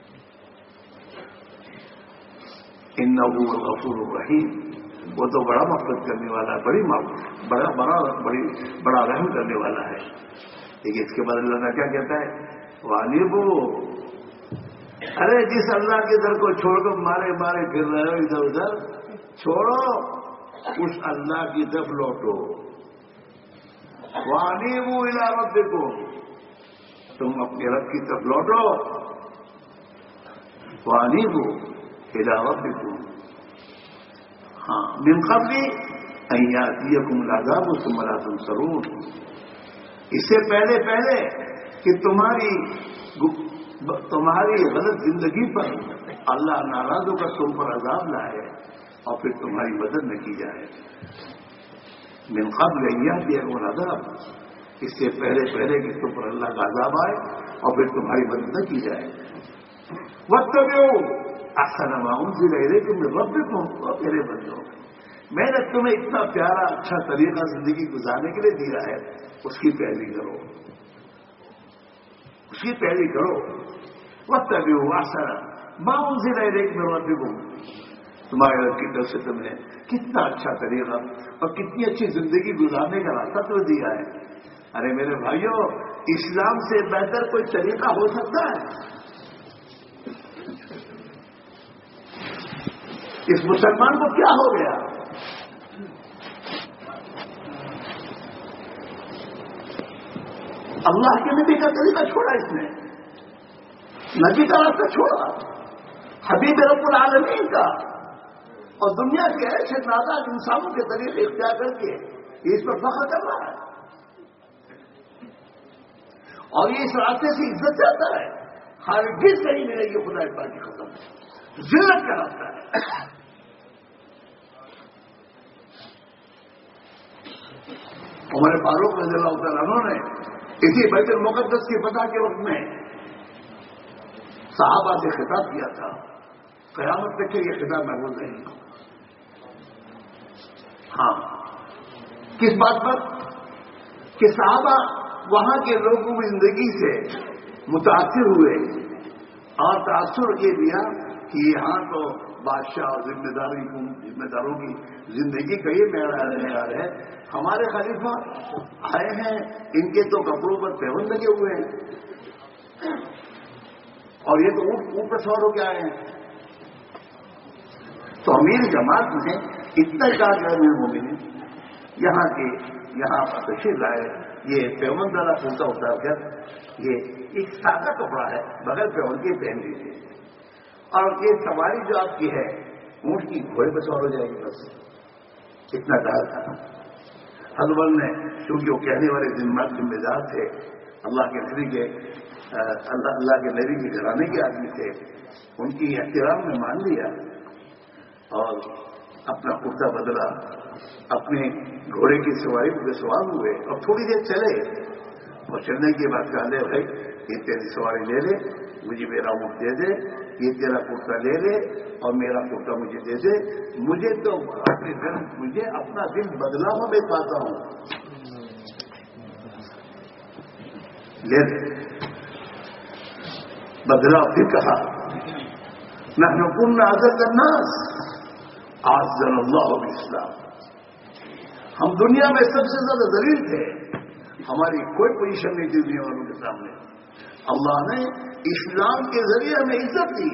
انہ هو الغفور الرحیم، وہ تو بڑا مغفرت کرنے والا ہے، بڑی بڑا بڑا بڑی بڑا رحم کرنے والا ہے. لیکن اس کے بعد اللہ کیا کہتا ہے؟ وانیبو، ارے جس اللہ کے در کو چھوڑ کر مارے مارے پھر رہے ہو ادھر ادھر، چھوڑو، اس اللہ کی طرف لوٹو. وانیبو الی ربکم، تم اپنے رب کی طرف لوٹو. وانیبو الی ربکم، ہاں، من قبل ان یاتیکم العذاب ثم لا تنصرون، اس سے پہلے پہلے کہ تمہاری تمہاری غلط زندگی پر اللہ ناراض ہو کر تم پر عذاب لائے اور پھر تمہاری مدد نہ کی جائے. من قبل ان یاتیکم العذاب، اس سے پہلے پہلے کہ تم پر اللہ کا عذاب آئے اور پھر تمہاری مدد نہ کی جائے. واتبعوا احسن ما انزل الیکم من ربکم، اور میرے بندوں، میں نے تمہیں اتنا پیارا اچھا طریقہ زندگی گزارنے کے لیے دیا ہے، اس کی پیروی کرو، اس کی پیروی کرو. واتبعوا احسن ما انزل الیکم من ربکم، تمہارے رب کی طرف سے تم نے کتنا اچھا طریقہ اور کتنی اچھی زندگی گزارنے کا راستہ تو دیا ہے. ارے میرے بھائیوں، اسلام سے بہتر کوئی طریقہ ہو سکتا ہے؟ اس مسلمان کو کیا ہو گیا؟ اللہ کے نبی کا طریقہ چھوڑا اس نے، نبی کا راستہ چھوڑا، حبیب رب العالمین کا، اور دنیا کے ایسے نادار انسانوں کے طریقے اختیار کر کے اس پر فخر کر رہا ہے، اور یہ اس راستے سے عزت چاہتا ہے. ہرگز نہیں ملے گی خدا پاک کی قسم، ذلت کا راستہ ہے. عمر فاروق رضی اللہ تعالیٰ عنہ نے اسی بیت المقدس کی فتح کے وقت میں صحابہ سے خطاب کیا تھا. قیامت تک کے یہ خطاب محفوظ نہیں. ہاں، کس بات پر؟ کہ صحابہ وہاں کے لوگوں کی زندگی سے متاثر ہوئے اور تاثر یہ دیا کہ یہاں تو بادشاہ اور ذمہ داری ذمہ داروں کی زندگی کا یہ معیار ہے. ہمارے خلیفہ آئے ہیں، ان کے تو کپڑوں پر پیون لگے ہوئے ہیں، اور یہ تو اونٹ اونٹ پر سوار ہو کے آئے ہیں. تو امیر جماعت نے اتنا کہا کہ امیر مومنین یہاں کے یہاں پر تشریف لائے، یہ پیون والا کرتا اتار کر یہ ایک سادہ کپڑا ہے بغیر پیون کے پہن لیجیے، اور یہ سواری جو آپ کی ہے اونٹ کی گھوڑے پر سوار ہو جائے گی. بس اتنا کہا تھا. حضرت نے چونکہ وہ کہنے والے ذمہ دار تھے، اللہ کے نبی کے اللہ اللہ کے نبی کے گھرانے کے آدمی تھے، ان کی احترام میں مان لیا اور اپنا کرتا بدلا، اپنے گھوڑے کی سواری پہ سوار ہوئے اور تھوڑی دیر چلے، اور چلنے کے بعد کہا لے بھائی یہ تیری سواری لے لے، مجھے میرا اونٹ دے دے، یہ تیرا کرتا لے لے اور میرا کرتا مجھے دے دے، مجھے تو اپنے دل مجھے اپنا دل بدلا ہوا میں پاتا ہوں، لے لے. بدلا. پھر کہا نحن كنا اعز الناس اعزنا اللہ بالاسلام، ہم دنیا میں سب سے زیادہ ذلیل تھے، ہماری کوئی پوزیشن نہیں تھی دنیا والوں کے سامنے، اللہ نے اسلام کے ذریعے ہمیں عزت دی.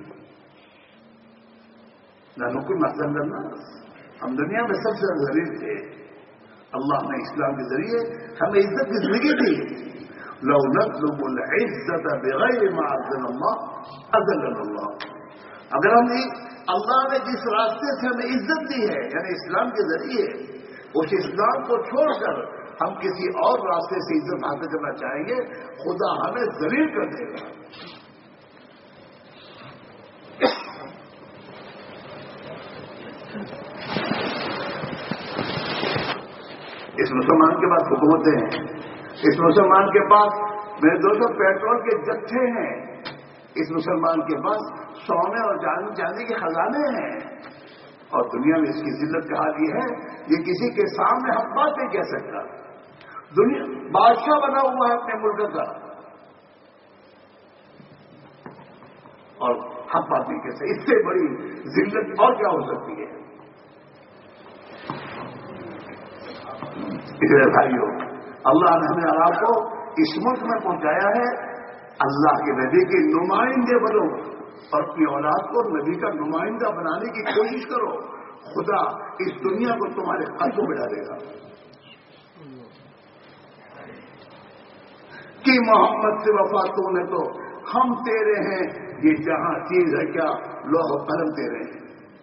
نحن كنا اعز الناس، ہم دنیا میں سب سے زیادہ ذلیل تھے، اللہ نے اسلام کے ذریعے ہمیں عزت کی زندگی دی. لو نطلب العزت بغیر ما اذن اللہ اذلنا اللہ، اگر ہم اللہ نے جس راستے سے ہمیں عزت دی ہے یعنی اسلام کے ذریعے، اس اسلام کو چھوڑ کر ہم کسی اور راستے سے عزت حاصل کرنا چاہیں گے، خدا ہمیں ذلیل کر دے گا. اس مسلمان کے پاس حکومتیں ہیں، اس مسلمان کے پاس میرے دوستوں پیٹرول کے جتھے ہیں، اس مسلمان کے پاس سونے اور چاندی کے خزانے ہیں، اور دنیا میں اس کی ذلت کا حال یہ ہے یہ کسی کے سامنے حق بات نہیں کہہ سکتا. دنیا بادشاہ بنا ہوا ہے اپنے ملک کا اور حق بات نہیں کہہ سکتا. اس سے بڑی ذلت اور کیا ہو سکتی ہے؟ اس لیے بھائیوں، اللہ نے ہمیں آپ کو इस मुल्क में पहुंचाया है अल्लाह के नबी के नुमाइंदे बनो और अपनी औलाद को नबी का नुमाइंदा बनाने की कोशिश करो। खुदा इस दुनिया को तुम्हारे हाथों में डालेगा कि मोहम्मद से वफा तूने तो हम तेरे हैं, ये जहां चीज है क्या लौह कलम तेरे हैं।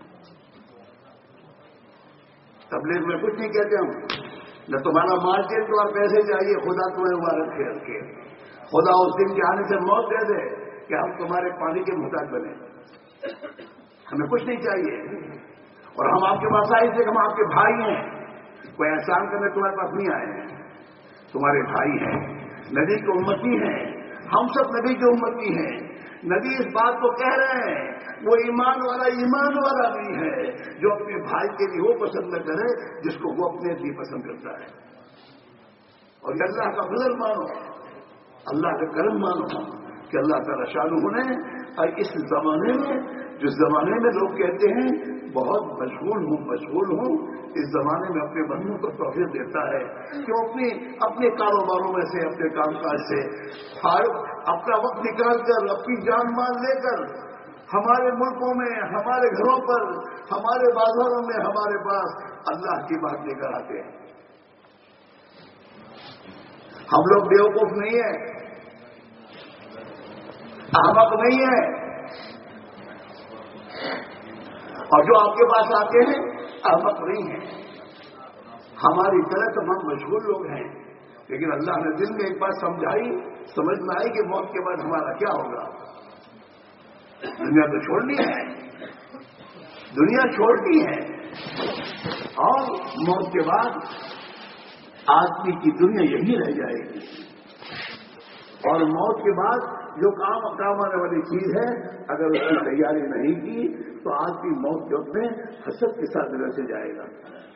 तबलीग में कुछ नहीं कहते हम, न तुम्हारा मार्केट और पैसे चाहिए, खुदा तुम्हें मुबारक रखे रखे। खुदा उस दिन के आने से मौत दे दे कि हम तुम्हारे पानी के मुहताज बने, हमें कुछ नहीं चाहिए। और हम आपके पास आए थे, हम आपके भाई हैं, कोई एहसान करने तुम्हारे पास नहीं आए हैं, तुम्हारे भाई हैं, नबी के उम्मती हैं, हम सब नबी के उम्मती हैं। नबी इस बात को कह रहे हैं, वो ईमान वाला ईमान वाला भी है जो अपने भाई के लिए वो पसंद न करे जिसको वो अपने लिए पसंद करता है। और ये अल्लाह का फजल मानो, अल्लाह का करम मानो कि अल्लाह ताला शान होने। और इस जमाने में, जिस जमाने में लोग कहते हैं बहुत मशगूल हूं मशगूल हूं, इस जमाने में अपने बंदों को तौफीक देता है कि अपने अपने कारोबारों में से, अपने कामकाज से अपना वक्त निकाल कर, अपनी जान माल लेकर हमारे मुल्कों में, हमारे घरों पर, हमारे बाजारों में हमारे पास अल्लाह की बात लेकर आते हैं। हम लोग बेवकूफ नहीं है, अहमक नहीं है, और जो आपके पास आते हैं अहमक नहीं है। हमारी तरह तमाम मशगूल लोग हैं, लेकिन अल्लाह ने दिल में एक बात समझाई, समझ में आई कि मौत के बाद हमारा क्या होगा। दुनिया तो छोड़नी है, दुनिया छोड़नी है, और मौत के बाद आदमी की दुनिया यही रह जाएगी। और मौत के बाद जो काम काम आने वाली चीज है, अगर उसकी तैयारी नहीं की तो आदमी मौत के वक्त में हसरत के साथ नजर से जाएगा।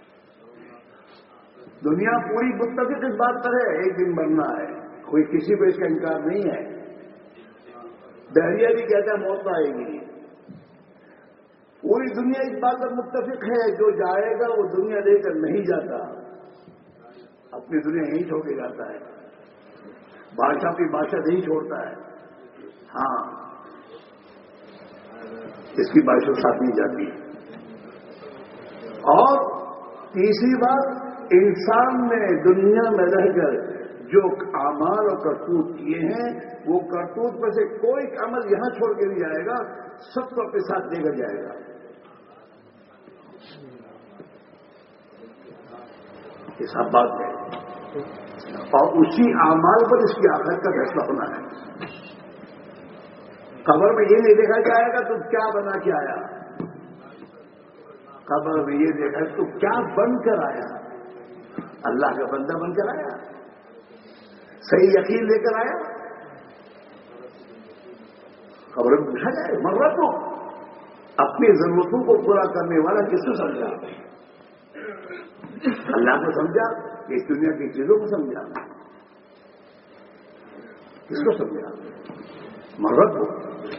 दुनिया पूरी मुत्तफिक इस बात पर है, एक दिन मरना है, कोई किसी को इसका इनकार नहीं है। बहरिया भी कहता है मौत आएगी। पूरी दुनिया इस बात पर मुत्तफिक है, जो जाएगा वो दुनिया लेकर नहीं जाता, अपनी दुनिया यहीं छोड़ के जाता है। बादशाह अपनी बादशाह नहीं छोड़ता है, हाँ इसकी बादशाह साथ नहीं जाती। और तीसरी बात, इंसान ने दुनिया में रहकर जो अमाल और करतूत किए हैं, वो करतूत में से कोई अमल यहां छोड़ के नहीं जाएगा, सबको अपने साथ लेकर जाएगा। ये सब बात है, और उसी अमाल पर इसकी आखिरत का फैसला होना है। कब्र में ये नहीं देखा जाएगा तुम क्या बना के आया, कब्र में ये देखा तू क्या बनकर आया। अल्लाह का बंदा बनकर आया, सही यकीन लेकर आया। कब्र में पूछा जाए मर्रा को अपनी जरूरतों को पूरा करने वाला किसको समझा, अल्लाह को समझा, इस दुनिया की चीजों को समझा, किसको समझा, मर्रा को।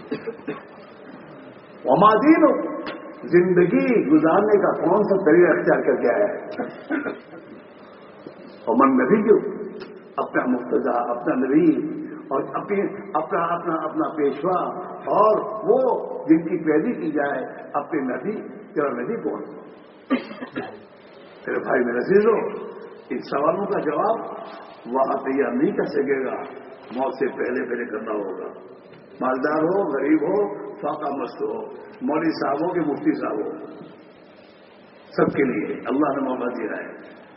वमादीन जिंदगी गुजारने का कौन सा तरीका अख्तियार करके आया है। और मन नबी जो अपना मुक्तदा, अपना नबी और अपनी अपना अपना अपना पेशवा, और वो जिनकी पैरवी की जाए अपने नबी, तेरा नबी कौन। तेरे भाई मेरे अजीजों, इन सवालों का जवाब वहां तैयार नहीं कर सकेगा, मौत से पहले पहले करना होगा। मालदार हो, गरीब हो, फाका मस्त हो, मौलवी साहब हो कि मुफ्ती साहब हो, सबके लिए अल्लाह ने मौका दिया है।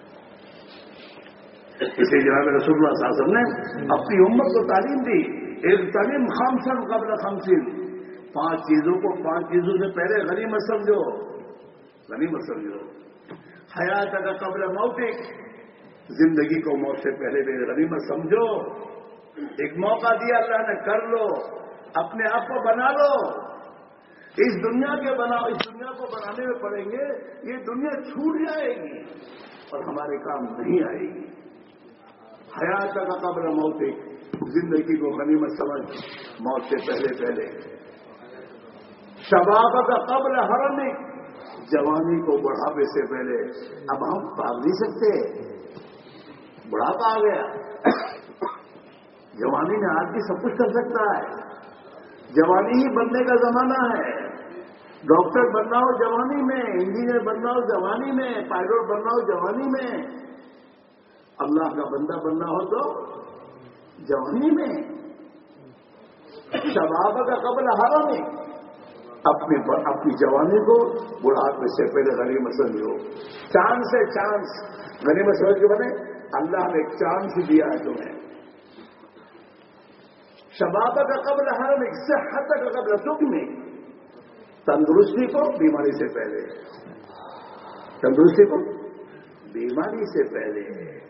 इसे जनाब रसूलुल्लाह सल्लल्लाहु अलैहि वसल्लम ने अपनी उम्मत को तालीम दी, एक तालीम खामसन कब्ल खामसिन, पांच चीजों को पांच चीजों से पहले गनीमत समझो, गनीमत समझो। हयात का कब्ल मौतिक, जिंदगी को मौत से पहले पहले गनीमत समझो। एक मौका दिया अल्लाह ने, कर लो, अपने आप को बना लो। इस दुनिया के बनाओ, इस दुनिया को बनाने में पड़ेंगे, ये दुनिया छूट जाएगी और हमारे काम नहीं आएगी। हयात का कब्र मौतिक, जिंदगी को गनीमत समझ, मौत से पहले पहले। शबाब का कब्र हरमिक, जवानी को बुढ़ापे से पहले। अब हम भाग नहीं सकते, बुढ़ापा आ गया, جوانی میں آدمی سب کچھ کر سکتا ہے. جوانی ہی بننے کا زمانہ ہے. ڈاکٹر بننا ہو جوانی میں, انجینئر بننا ہو جوانی میں, پائلٹ بننا ہو جوانی میں, اللہ کا بندہ بننا ہو تو جوانی میں. شباب کا قبل حرم میں اپنی اپنی جوانی کو بڑھاپے سے پہلے غنیمت سمجھو. چاند سے چانس غنیمت سمجھ کے بنے. اللہ نے ایک چانس دیا ہے تمہیں. شباب کا قبل حرم, صحت کا قبل سکھ میں, تندرستی کو بیماری سے پہلے, تندرستی کو بیماری سے پہلے.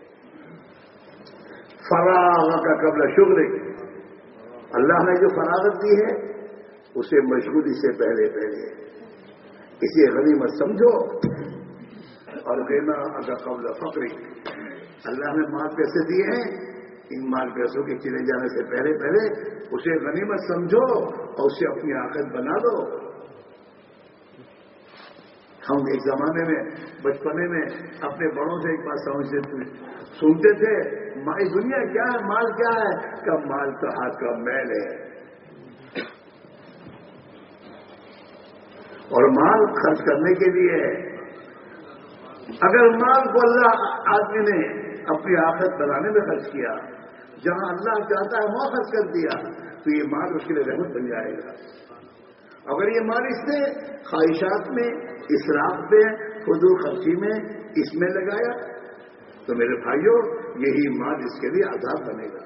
فراغ کا قبل شغل, اللہ نے جو فراغت دی ہے اسے مشغولی سے پہلے پہلے اسے غنیمت سمجھو. اور غنا کا قبل فقر, اللہ نے مال پیسے دیے ہیں, ان مال پیسوں کے چلے جانے سے پہلے پہلے اسے غنیمت سمجھو اور اسے اپنی آخرت بنا دو. ہم ایک زمانے میں بچپنے میں اپنے بڑوں سے ایک بات سمجھتے تھے, سنتے تھے مائی دنیا کیا ہے, مال کیا ہے, کہ مال تو ہاتھ کا میل ہے. اور مال خرچ کرنے کے لیے ہے. اگر مال کو اللہ آدمی نے اپنی آخرت بنانے میں خرچ کیا, جہاں اللہ چاہتا ہے وہاں خرچ کر دیا, تو یہ مال اس کے لیے رحمت بن جائے گا. اگر یہ مال اس نے خواہشات میں, اسراف میں, فضول خرچی میں, اس میں لگایا تو میرے بھائیوں یہی مال اس کے لیے عذاب بنے گا.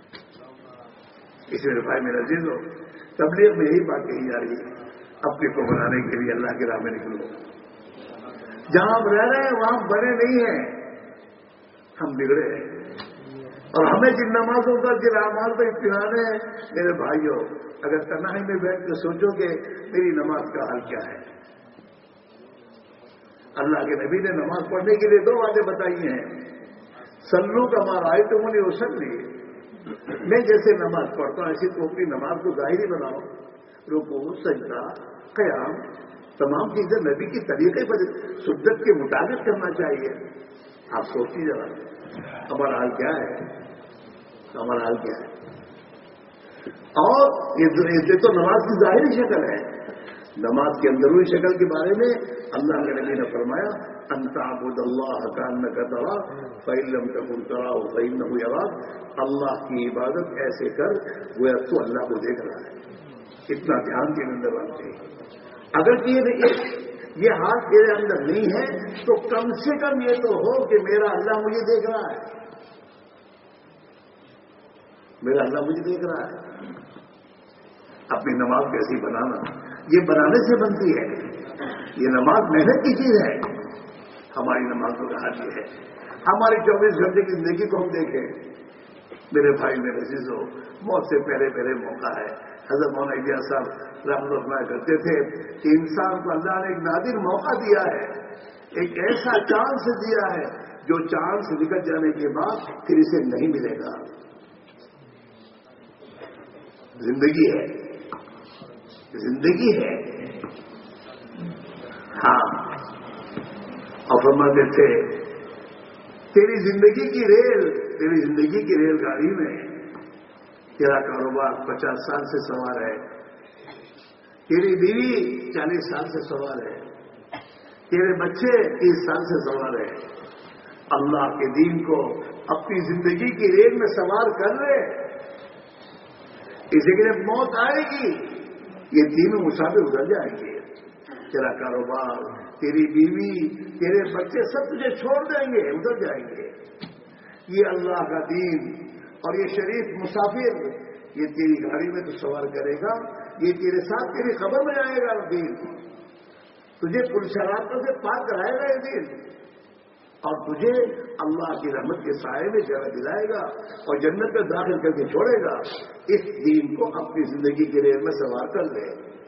اس میرے بھائی میرا عزیز ہو, تبلیغ میں یہی بات کہی جا رہی ہے, اپنے کو بنانے کے لیے اللہ کی راہ میں نکلو. جہاں ہم رہ رہے ہیں وہاں بنے نہیں ہیں, ہم بگڑے ہیں. اور ہمیں جن نمازوں کا, جن اعمال کا امتحان ہے میرے بھائیوں, اگر تنہائی میں بیٹھ کے سوچو کہ میری نماز کا حال کیا ہے. اللہ کے نبی نے نماز پڑھنے کے لیے دو باتیں بتائی ہیں. سلو کا مارا آئے تو مجھے اوسط لیے, میں جیسے نماز پڑھتا ہوں ایسی تو اپنی نماز کو ظاہری بناؤ. رکوع, سجدہ, قیام, تمام چیزیں نبی کی طریقے پر سنت کے مطابق کرنا چاہیے. آپ سوچیے ذرا ہمارا حال کیا ہے, ہمارا حال کیا ہے. اور یہ تو نماز کی ظاہری شکل ہے. نماز کی اندرونی شکل کے بارے میں اللہ کے نبی نے فرمایا, ان تعبد اللہ کانک ترا فإن لم تکن تراه فإنه یراک. اللہ کی عبادت ایسے کر گویا تو اللہ کو دیکھ رہا ہے. اتنا دھیان کے اندر آنا چاہیے. اگر یہ یہ ہاتھ میرے اندر نہیں ہے تو کم سے کم یہ تو ہو کہ میرا اللہ مجھے دیکھ رہا ہے, میرا اللہ مجھے دیکھ رہا ہے. اپنی نماز کیسی بنانا, یہ بنانے سے بنتی ہے. یہ نماز محنت کی چیز ہے. ہماری نمازوں کا حال یہ ہے. ہماری چوبیس گھنٹے کی زندگی کو ہم دیکھیں میرے بھائی میرے عزیزوں, موت سے پہلے پہلے موقع ہے. حضرت مولانا الیاس صاحب رحمۃ اللہ کرتے تھے کہ انسان کو اللہ نے ایک نادر موقع دیا ہے, ایک ایسا چانس دیا ہے جو چانس نکل جانے کے بعد پھر اسے نہیں ملے گا. زندگی ہے, زندگی ہے. ہاں, اور فرماتے تھے تیری زندگی کی ریل, تیری زندگی کی ریل گاڑی میں تیرا کاروبار پچاس سال سے سوار ہے, تیری بیوی چالیس سال سے سوار ہے, تیرے بچے تیس سال سے سوار ہے. اللہ کے دین کو اپنی زندگی کی ریل میں سوار کر لے, اسی کے لیے موت آئے گی, یہ تینوں مسافر اتر جائیں گے. تیرا کاروبار, تیری بیوی, تیرے بچے سب تجھے چھوڑ دیں گے, اتر جائیں گے. یہ اللہ کا دین اور یہ شریف مسافر یہ تیری گاڑی میں تو سوار کرے گا, یہ تیرے ساتھ تیری خبر میں آئے گا. دین تجھے پل شرارتوں سے پار کرائے گا یہ دین, اور تجھے اللہ کی رحمت کے سائے میں جگہ دلائے گا اور جنت میں داخل کر کے چھوڑے گا. اس دین کو اپنی زندگی کی ریل میں سوار کر لے.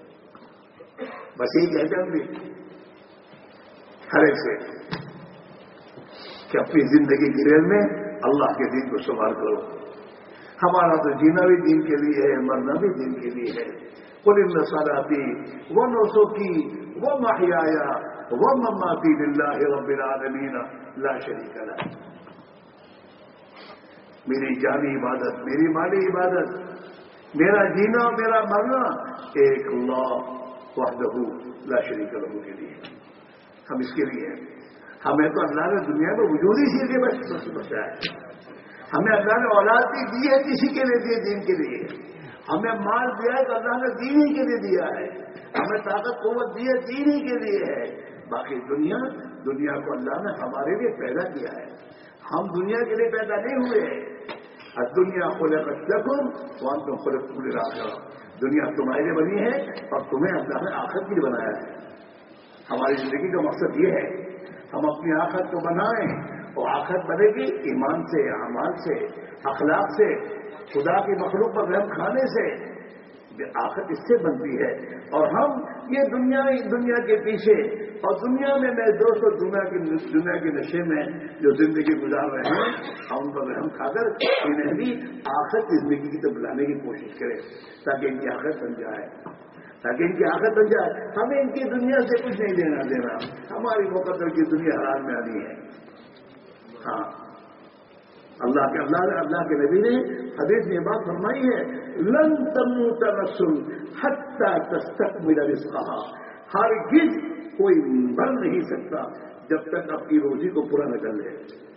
بس یہی کہتے ہیں ہم بھی ہر ایک سے کہ اپنی زندگی کی ریل میں اللہ کے دین کو سوار کرو. ہمارا تو جینا بھی دین کے لیے ہے, مرنا بھی دین کے لیے ہے. قل ان صلاتی و نسکی و محیای و مماتی للہ رب العالمین لا شریک لہ. میری جانی عبادت، میری مالی عبادت، میرا جینا میرا مرنا ایک اللہ وحدہ لا شریک لہ کے لیے، ہم اس کے لیے ہیں۔ ہمیں تو اللہ نے دنیا میں وجود ہی اسی لیے بچایا ہے۔ ہمیں اللہ نے اولاد بھی دی ہے کسی کے لیے دی، دین کے لیے۔ ہمیں مال دیا ہے تو اللہ نے دین ہی کے لیے دیا ہے۔ ہمیں طاقت قوت دی ہے دین ہی کے لیے ہے۔ باقی دنیا دنیا کو اللہ نے ہمارے لیے پیدا کیا ہے، ہم دنیا کے لیے پیدا نہیں ہوئے ہیں۔ دنیا خلقت لکم وانتم خلقتم للآخرۃ، دنیا تمہارے لیے بنی ہے اور تمہیں اللہ نے آخرت کے لیے بنایا ہے۔ ہماری زندگی کا مقصد یہ ہے ہم اپنی آخرت کو بنائیں، اور آخرت بنے گی ایمان سے، اعمال سے، اخلاق سے، خدا کی مخلوق پر رحم کھانے سے۔ آخرت اس سے بنتی ہے، اور ہم یہ دنیا دنیا کے پیچھے اور دنیا میں میرے دوستوں دنیا کی دنیا کے نشے میں جو زندگی گزار رہے ہیں، ہم ان پر رحم کھا کر انہیں بھی آخرت کی زندگی کی طرف لانے کی کوشش کریں تاکہ ان کی آخرت بن جائے تاکہ ان کی آخرت بن جائے ہمیں ان کی دنیا سے کچھ نہیں دینا دینا، ہماری مقدر کی دنیا حرام میں آنی ہے۔ ہاں، اللہ کے اللہ نے اللہ کے نبی نے حدیث میں بات فرمائی ہے، لن تموت نفس حتی تستکمل رزقہا، ہرگز کوئی مر نہیں سکتا جب تک اپنی روزی کو پورا نہ کر لے۔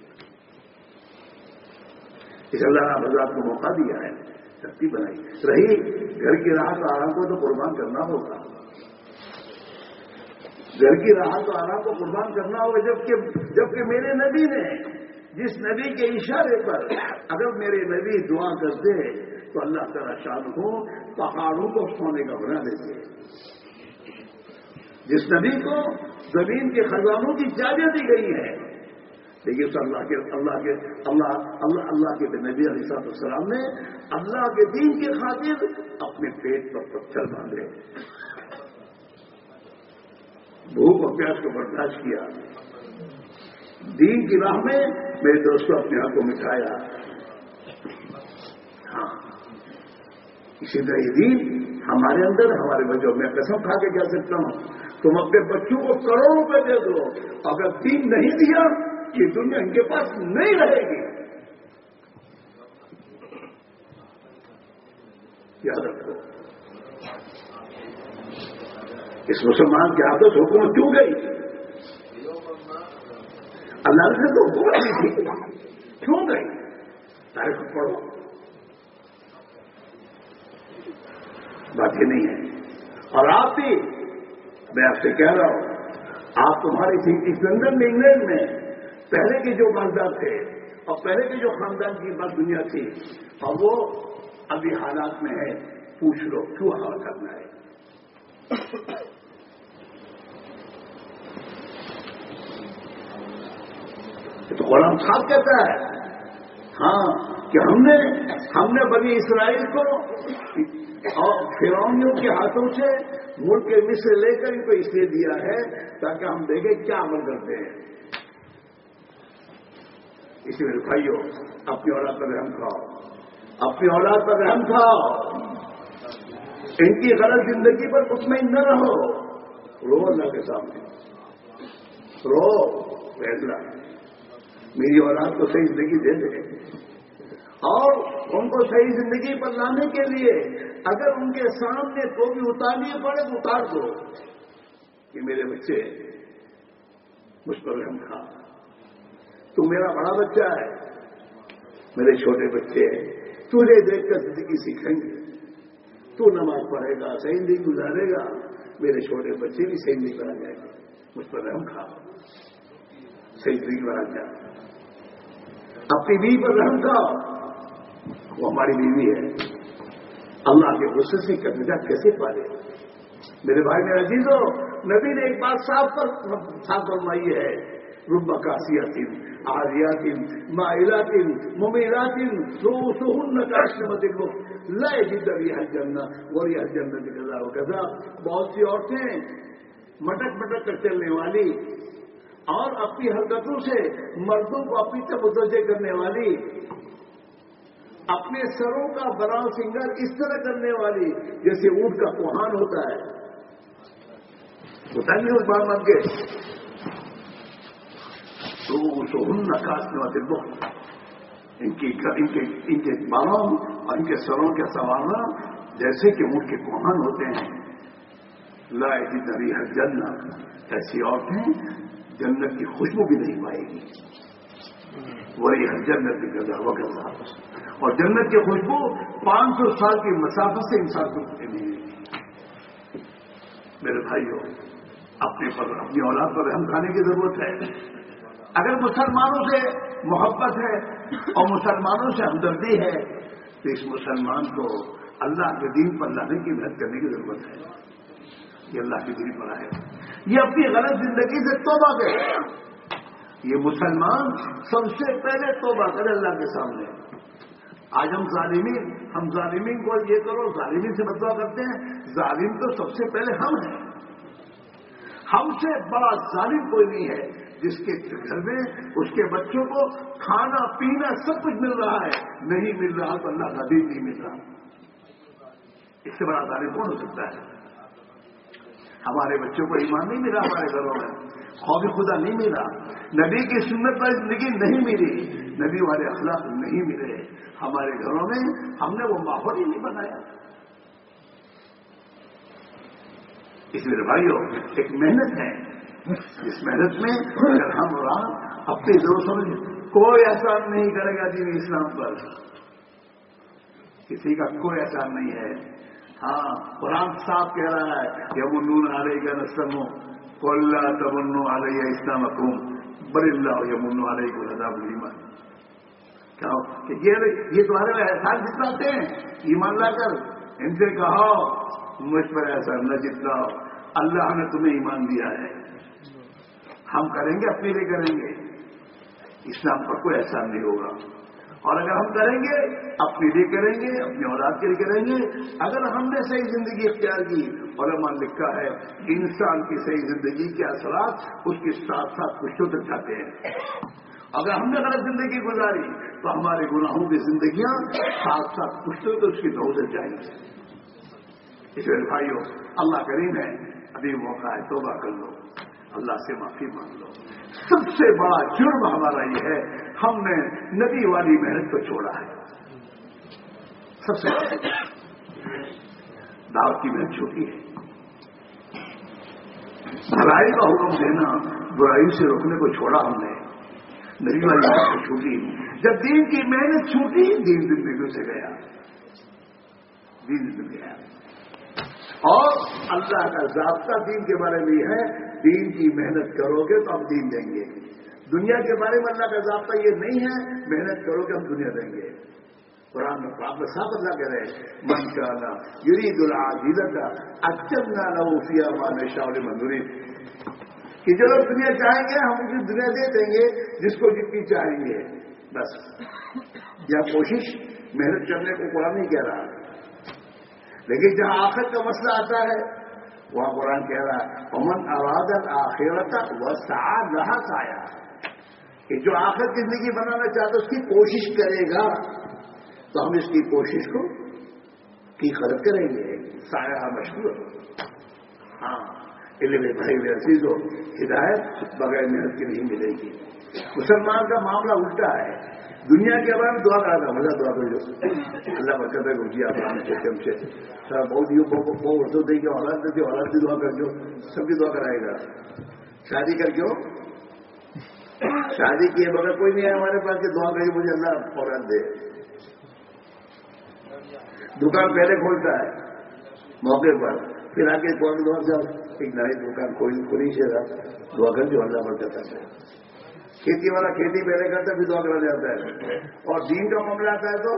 اس اللہ نے حضرات کو موقع دیا ہے، شکتی بنائی رہی گھر کی راحت و آرام کو تو قربان کرنا ہوگا، گھر کی راحت و آرام کو قربان کرنا ہوگا، جبکہ جبکہ میرے نبی نے جس نبی کے اشارے پر اگر میرے نبی دعا کرتے تو اللہ تعالیٰ شان کو پہاڑوں کو سونے کا بنا دیتے، جس نبی کو زمین کے خزانوں کی چابیاں دی گئی ہے، لیکن اس اللہ کے اللہ کے اللہ اللہ اللہ کے نبی علیہ الصلوۃ والسلام نے اللہ کے دین کی خاطر اپنے پیٹ پر پتھر باندھے، بھوک اور پیاس کو برداشت کیا، دین کی راہ میں میرے دوستوں اپنے آپ کو مٹھایا۔ ہاں، اسی طرح یہ دین ہمارے اندر ہمارے بچوں میں قسم کھا کے کہہ سکتا ہوں، تم اپنے بچوں کو کروڑوں روپے دے دو، اگر دین نہیں دیا یہ دنیا ان کے پاس نہیں رہے گی، یاد رکھو۔ اس مسلمان کے ہاتھوں سے حکومت کیوں گئی؟ اللہ نے تو حکومت دی تھی، کیوں گئی؟ تاریخ پڑھو، بات یہ نہیں ہے۔ اور آپ بھی، میں آپ سے کہہ رہا ہوں، آپ تمہاری تھی اس لندن میں انگلینڈ میں پہلے کے جو مالدار تھے اور پہلے کے جو خاندان کی بات دنیا تھی، اور وہ ابھی حالات میں ہے، پوچھ لو کیوں حال کرنا ہے؟ تو قرآن صاحب کہتا ہے ہاں کہ ہم نے ہم نے بنی اسرائیل کو اور فرعونیوں کے ہاتھوں سے ملک مصر لے کر ان کو اس لیے دیا ہے تاکہ ہم دیکھیں کیا عمل کرتے ہیں۔ اسی میں بھائیو، اپنی اولاد پر رحم کھاؤ، اپنی اولاد پر رحم کھاؤ، ان کی غلط زندگی پر مطمئن نہ رہو، رو اللہ کے سامنے، رو فیصلہ، میری اولاد کو صحیح زندگی دے دے، اور ان کو صحیح زندگی پر لانے کے لیے اگر ان کے سامنے تو بھی اتارنی پڑے تو اتار دو کہ میرے بچے مجھ پر رحم کھا، تو میرا بڑا بچہ ہے، میرے چھوٹے بچے ہیں، تجھے دیکھ کر زندگی سیکھیں گے، تو نماز پڑھے گا، صحیح زندگی گزارے گا، میرے چھوٹے بچے بھی صحیح زندگی بنا جائیں گے، مجھ پر رحم کھا، صحیح زندگی بنا جا، اپنی بیوی پر رحم کھاؤ، وہ ہماری بیوی ہے، اللہ کے غصے سے نجات کیسے پالے؟ میرے بھائی میرے عزیزو، نبی نے ایک بات صاف پر صاف فرمائی ہے، رب کاسیات عاریات مائلات ممیلات رؤوسهن كأسنمة البخت لا يجد ريح الجنة وريح الجنة كذا وكذا۔ بہت سی عورتیں مٹک مٹک کر چلنے والی اور اپنی حرکتوں سے مردوں کو اپنی طرف متوجہ کرنے والی، اپنے سروں کا براؤ سنگر اس طرح کرنے والی جیسے اونٹ کا کوہان ہوتا ہے، بتائیے اس بار مت کے تو سہن کاسنمة البخت، ان کی ان کے ان کے بالوں اور ان کے سروں کے سنوارنا جیسے کہ اونٹ کے کوہن ہوتے ہیں. لا یجدنی الجنہ، ایسی عورتیں جنت کی خوشبو بھی نہیں پائے گی. وہی جنت کی غذا وغیرہ، اور جنت کی خوشبو پانچ سو سال کی مسافت سے انسان کو ملے گی. میرے بھائیوں، اپنے پر اپنی اولاد پر رحم کھانے کی ضرورت ہے. اگر مسلمانوں سے محبت ہے اور مسلمانوں سے ہمدردی ہے تو اس مسلمان کو اللہ کے دین پر لانے کی محنت کرنے کی ضرورت ہے. یہ اللہ کے دین پر آئے، یہ اپنی غلط زندگی سے توبہ کرے. یہ مسلمان سب سے پہلے توبہ کرے اللہ کے سامنے. آج ہم ظالمین ہم ظالمین کو یہ کرو، ظالمین سے بددعا کرتے ہیں. ظالم تو سب سے پہلے ہم ہیں. ہم سے بڑا ظالم کوئی نہیں ہے جس کے گھر میں اس کے بچوں کو کھانا پینا سب کچھ مل رہا ہے، نہیں مل رہا تو اللہ کا دین نہیں مل رہا. اس سے بڑا ظالم کون ہو سکتا ہے؟ ہمارے بچوں کو ایمان نہیں ملا، ہمارے گھروں میں خوف خدا نہیں ملا، نبی کی سنت پر زندگی نہیں ملی، نبی والے اخلاق نہیں ملے. ہمارے گھروں میں ہم نے وہ ماحول ہی نہیں بنایا. اس لیے بھائیوں، ایک محنت ہے. اس محنت میں اگر ہم اور آپ اپنی ضرورت سمجھ، کوئی احسان نہیں کرے گا دین اسلام پر، کسی کا کوئی احسان نہیں ہے. ہاں، قرآن صاحب کہہ رہا ہے یمنون علیک ان اسلموا قل لا تمنوا علی اسلامکم بل اللہ یمن علیکم العذاب الایمان. کیا یہ تمہارے میں احسان جتلاتے ہیں ایمان لا کر، ان سے کہو مجھ پر احسان نہ جتلاؤ، اللہ نے تمہیں ایمان دیا ہے. ہم کریں گے اپنے لیے کریں گے، اسلام پر کوئی احسان نہیں ہوگا. اور اگر ہم کریں گے اپنے لیے کریں گے، اپنی اولاد کے لیے کریں گے. اگر ہم نے صحیح زندگی اختیار کی، علماء نے لکھا ہے انسان کی صحیح زندگی کے اثرات اس کے ساتھ ساتھ پشتوں تک جاتے ہیں. اگر ہم نے غلط زندگی گزاری تو ہمارے گناہوں کی زندگیاں ساتھ ساتھ پشتوں تو اس کی دو تک جائیں گی. اس لیے بھائیوں، اللہ کریم ہے، ابھی موقع ہے، توبہ کر لو، اللہ سے معافی مانگ لو. سب سے بڑا جرم ہمارا یہ ہے ہم نے نبی والی محنت کو چھوڑا ہے. سب سے بڑا دعوت کی محنت چھوٹی ہے. بھلائی کا حکم دینا، برائی سے روکنے کو چھوڑا ہم نے. نبی والی محنت کو چھوٹی. جب دین کی محنت چھوٹی، دین زندگی سے گیا، دین زندگی گیا. اور اللہ کا ضابطہ دین کے بارے میں یہ ہے، دین کی محنت کرو گے تو ہم دین دیں گے. دنیا کے بارے میں اللہ کا ضابطہ یہ نہیں ہے محنت کرو گے ہم دنیا دیں گے. قرآن میں آپ صاحب اللہ کہہ رہے ہیں من کانا یرید العاجلۃ عجلنا له فیہا ما نشاء لمن نرید، کہ جو لوگ دنیا چاہیں گے ہم اسے دنیا دے دیں گے جس کو جتنی چاہیں گے. بس یا کوشش محنت کرنے کو قرآن نہیں کہہ رہا. لیکن جہاں آخرت کا مسئلہ آتا ہے وہاں قرآن کہہ رہا ہے ومن اراد الآخرۃ وسعی لہا سعیہا، کہ جو آخرت کی زندگی بنانا چاہتا ہے اس کی کوشش کرے گا تو ہم اس کی کوشش کو کی قدر کریں گے. سایہ مشہور. ہاں علم بھائی میرے عزیزو، ہدایت بغیر محنت کی نہیں ملے گی. مسلمان کا معاملہ الٹا ہے. دنیا کے بارے میں دعا کرا تھا، مزہ دعا کر لو اللہ برکت ہے روزی آپ ہم سے سر بہت یہ بہت اردو دے گی، اولاد دے اولاد کی دعا کر دو، سب کی دعا کرائے گا. شادی کر کے شادی کیے بغیر کوئی نہیں ہے ہمارے پاس کہ دعا کری مجھے اللہ اولاد دے. دکان پہلے کھولتا ہے موقع پر، پھر آ کے دعا سے ایک نئی دکان کھولی سے دعا کر جو اللہ برکت ہے. کھیتی والا کھیتی پہلے کرتا ہے پھر دعا کرا جاتا ہے. اور دین کا معاملہ آتا ہے تو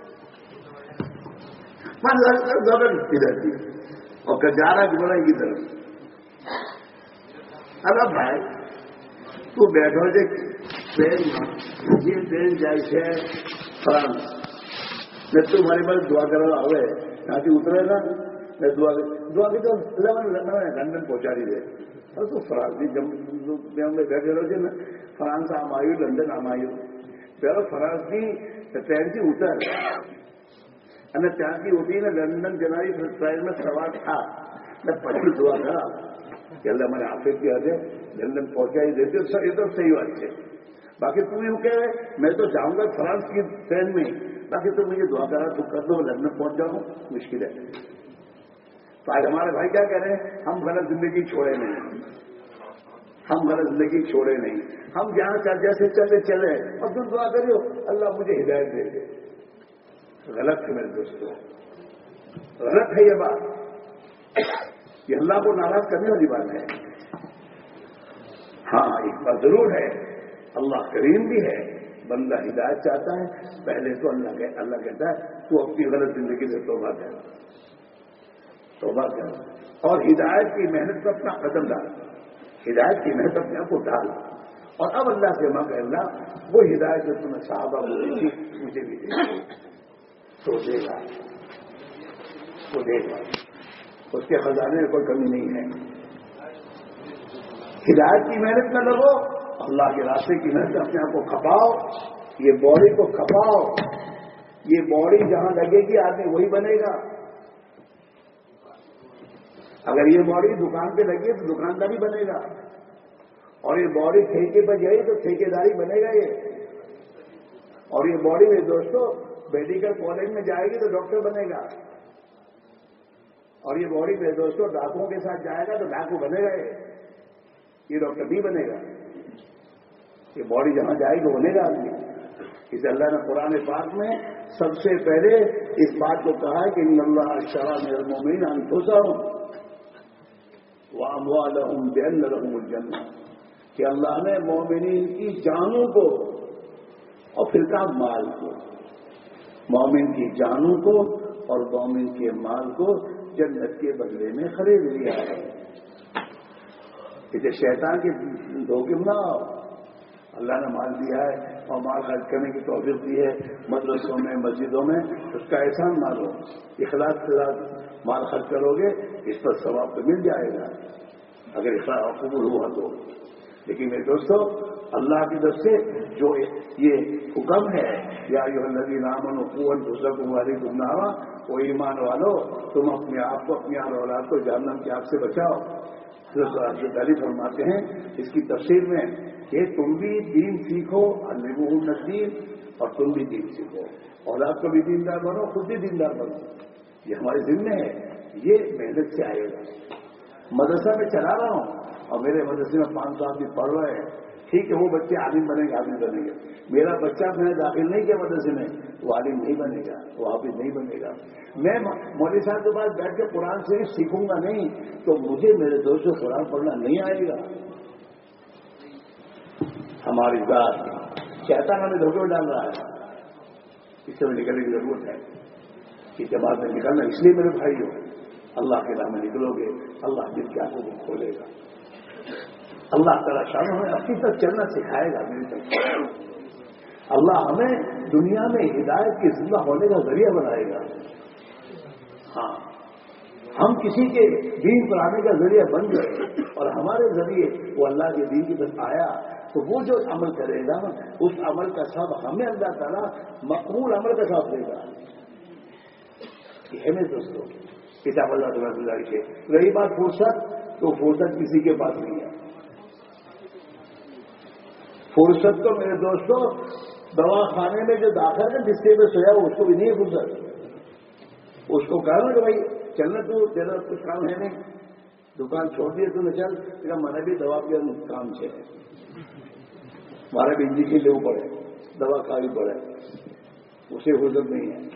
دعا کرتی رہتی ہے اور کجارا گمراہی کی طرف. ارے بھائی تو بیٹھو جے ٹرین یہ ٹرین جائے ہے فرانس میں تمہارے پاس دعا کرا ہوئے یہاں سے اترے نا میں دعا دعا کی تو لندن پہنچا دی ہے. اور تو فرانس جب میں بیٹھے رہے نا فرانس آم آئی لندن آم آئی پہلے فرانس کی ٹرین کی اتر અને ત્યાંથી ઉઠીને લંડન જનારી ટ્રેનમાં સવાર થા એટલે પછી દુઆ કરા કે અલ્લાહ મને આફિયત હાથે લંડન પહોંચાડી દેશે. એ તો સહી વાત છે. باقی تم یوں کہہ رہے میں تو جاؤں گا فرانس کی ٹرین میں، باقی تم مجھے دعا کرا تو کر دو لندن پہنچ جاؤں، مشکل ہے۔ تو آج ہمارے بھائی کیا کہہ رہے ہیں، ہم غلط زندگی چھوڑے نہیں، ہم غلط زندگی چھوڑے نہیں، ہم جہاں چل جیسے چلے چلے، اور تم دعا کریو اللہ مجھے ہدایت دے دے۔ غلط ہے میرے دوستوں، غلط ہے یہ بات، یہ اللہ کو ناراض کرنے والی بات ہے۔ ہاں ایک بات ضرور ہے، اللہ کریم بھی ہے، بندہ ہدایت چاہتا ہے پہلے تو اللہ کہ اللہ کہتا ہے تو اپنی غلط زندگی سے توبہ کر، توبہ کر، اور ہدایت کی محنت پر اپنا قدم ڈال، ہدایت کی محنت اپنے آپ کو ڈال، اور اب اللہ سے مانگ اللہ وہ ہدایت جو تمہیں صحابہ کو دی مجھے بھی دے، تو دے گا، تو دے گا، اس کے خزانے میں کوئی کمی نہیں ہے۔ ہدایت کی محنت نہ لگو، اللہ کے راستے کی محنت اپنے آپ کو کھپاؤ، یہ باڈی کو کھپاؤ، یہ باڈی جہاں لگے گی آدمی وہی بنے گا۔ اگر یہ باڈی دکان پہ لگی ہے تو دکانداری بنے گا، اور یہ باڈی ٹھیکے پہ جائے تو ٹھیکیداری بنے گا یہ، اور یہ باڈی میں دوستوں میڈیکل کالج میں جائے گی تو ڈاکٹر بنے گا، اور یہ باڈی میں دوستوں ڈاکوؤں کے ساتھ جائے گا تو ڈاکو بنے گا، یہ ڈاکٹر نہیں بنے گا۔ یہ باڈی جہاں جائے گی بنے گا آدمی۔ اس اللہ نے قرآن پاک میں سب سے پہلے اس بات کو کہا ہے کہ ان اللہ اشتری من المؤمنین انفسهم واموالهم بان لهم الجنہ، کہ اللہ نے مومنین کی جانوں کو اور پھر کہا مال کو، مومن کی جانوں کو اور مومن کے مال کو جنت کے بدلے میں خرید لیا ہے۔ اسے شیطان کے دھوکے میں نہ آؤ، اللہ نے مال دیا ہے اور مال خرچ کرنے کی توفیق دی ہے مدرسوں میں مسجدوں میں، اس کا احسان مانو، اخلاص کے ساتھ مال خرچ کرو گے اس پر ثواب تو مل جائے گا اگر اخلاص قبول ہوا تو۔ لیکن میرے دوستو اللہ کی طرف سے جو یہ حکم ہے یا ایھا الذین آمنوا قوا انفسکم واہلیکم نارا، وہ ایمان والو تم اپنے آپ کو اپنی اور اولاد کو جہنم کی آگ سے بچاؤ۔ حضرت علی فرماتے ہیں اس کی تفسیر میں کہ تم بھی دین سیکھو، علموہم الدین، اور تم بھی دین سیکھو، اولاد کو بھی دیندار بنو، خود بھی دیندار بنو، یہ ہمارے ذمہ ہے، یہ محنت سے آئے گا۔ مدرسہ میں چلا رہا ہوں اور میرے مدرسے میں پانچ سو آدمی پڑھ رہے ہیں، ٹھیک ہے وہ بچے عالم بنے گے، عالم بنے گے، میرا بچہ میں نے داخل نہیں کیا مدرسے میں، وہ عالم نہیں بنے گا، وہ حافظ نہیں بنے گا۔ میں مولوی صاحب کے پاس بیٹھ کے قرآن شریف سیکھوں گا نہیں تو مجھے میرے دوستوں قرآن پڑھنا نہیں آئے گا۔ ہماری ذات شیطان ہمیں دھوکے میں ڈال رہا ہے، اس سے نکلنے کی ضرورت ہے۔ اس کے بعد میں نکلنا اس لیے میرے بھائی ہو، اللہ کے راہ میں نکلو گے اللہ دل کی آنکھوں کو کھولے گا، اللہ تعالیٰ شان ہمیں اپنی طرف چلنا سکھائے گا، میری طرف اللہ ہمیں دنیا میں ہدایت کے زندہ ہونے کا ذریعہ بنائے گا۔ ہاں ہم کسی کے دین پر آنے کا ذریعہ بن گئے اور ہمارے ذریعے وہ اللہ کے دین کی طرف آیا تو وہ جو عمل کرے گا اس عمل کا سب ہمیں اللہ تعالیٰ مقبول عمل کا ساتھ دے گا۔ یہ ہے میرے دوستوں کتاب اللہ تعالیٰ گزارش ہے۔ رہی بات فرصت، تو فرصت کسی کے پاس نہیں ہے۔ فرصت تو میرے دوستوں دوا خانے میں جو داخل ہے بستر میں سویا وہ اس کو بھی نہیں ہے فرصت۔ اس کو کہا نا کہ بھائی چلنا تو تیرا کچھ کام ہے نہیں، دکان چھوڑ دیے تو نہ چل، تیرا من بھی دوا کے کام ہے، ہمارا بھی انجیکشن لیو پڑے، دوا کھانی پڑے، اسے فرصت نہیں ہے۔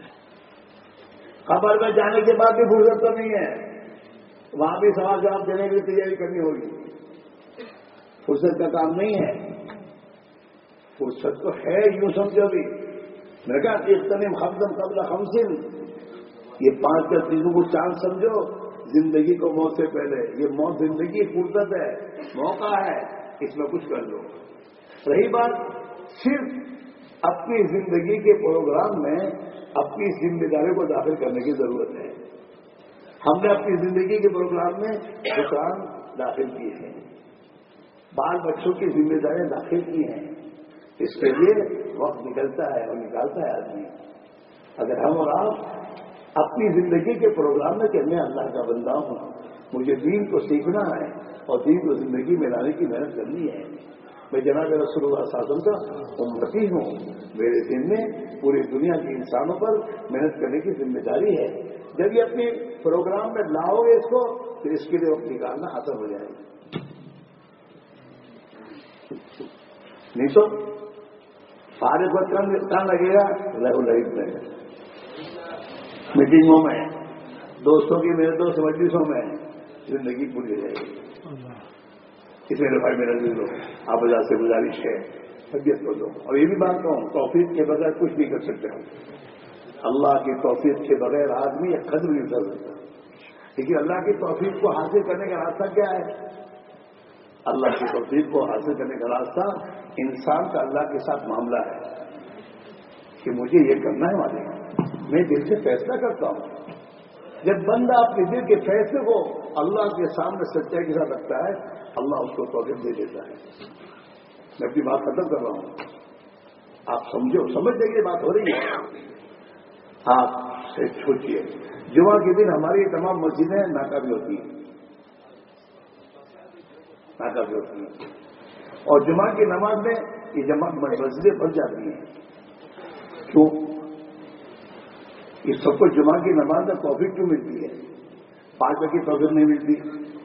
خبر میں جانے کے بعد بھی فرصت تو نہیں ہے، وہاں بھی سوال جواب دینے کی تیاری کرنی ہوگی، فرصت کا کام نہیں ہے۔ فرصت تو ہے، یوں سمجھو بھی میں کہا اغتنم خمسا قبل خمسین، یہ پانچ دس چیزوں کو چاند سمجھو زندگی کو موت سے پہلے، یہ موت زندگی فرصت ہے، موقع ہے، اس میں کچھ کر لو۔ رہی بات صرف اپنی زندگی کے پروگرام میں اپنی ذمہ داری کو داخل کرنے کی ضرورت ہے۔ ہم نے اپنی زندگی کے پروگرام میں دکان داخل کی ہے، بال بچوں کی ذمہ داریاں داخل کی ہیں، اس کے لیے وقت نکلتا ہے اور نکالتا ہے آدمی۔ اگر ہم اور آپ اپنی زندگی کے پروگرام میں کہ میں اللہ کا بندہ ہوں، مجھے دین کو سیکھنا ہے اور دین کو زندگی میں لانے کی محنت کرنی ہے، میں جناب رسول اللہ صلی اللہ علیہ وسلم کا امتی ہوں. میرے دن میں پوری دنیا کے انسانوں پر محنت کرنے کی ذمہ داری ہے. جب یہ اپنے پروگرام میں لاؤ گے اس کو پھر اس کے لیے وقت نکالنا آسان ہو جائے گا. نہیں تو فارغ وقت کام لگے گا لہو لہب میں میٹنگوں میں دوستوں کی میرے دوست مجلسوں میں زندگی پوری ہو جائے گی. اس میرے بھائی میرے لوگ آپ وجہ سے گزارش ہے طبیعت کو دو. اور یہ بھی بات کہوں توفیق کے بغیر کچھ نہیں کر سکتے ہم. اللہ کی توفیق کے بغیر آدمی ایک قدم نہیں کر سکتا. لیکن اللہ کی توفیق کو حاصل کرنے کا راستہ کیا ہے؟ اللہ کی توفیق کو حاصل کرنے کا راستہ انسان کا اللہ کے ساتھ معاملہ ہے کہ مجھے یہ کرنا ہے والے. میں دل سے فیصلہ کرتا ہوں. جب بندہ اپنے دل کے فیصلے کو اللہ کے سامنے سچائی کے ساتھ رکھتا ہے اللہ اس کو توفیق دے دیتا ہے. میں اپنی بات ختم کر رہا ہوں. آپ سمجھو سمجھ جائیے بات ہو رہی ہے. آپ سے چھوٹیے جمعہ کے دن ہماری تمام مسجدیں ناکافی ہوتی ہیں ناکافی ہوتی ہیں اور جمعہ کی نماز میں یہ جماعت مسجدیں بھر جاتی ہیں. کیوں؟ اس سب کو جمعہ کی نماز میں توفیق کیوں ملتی ہے؟ پانچ بجے کی توفیق نہیں ملتی.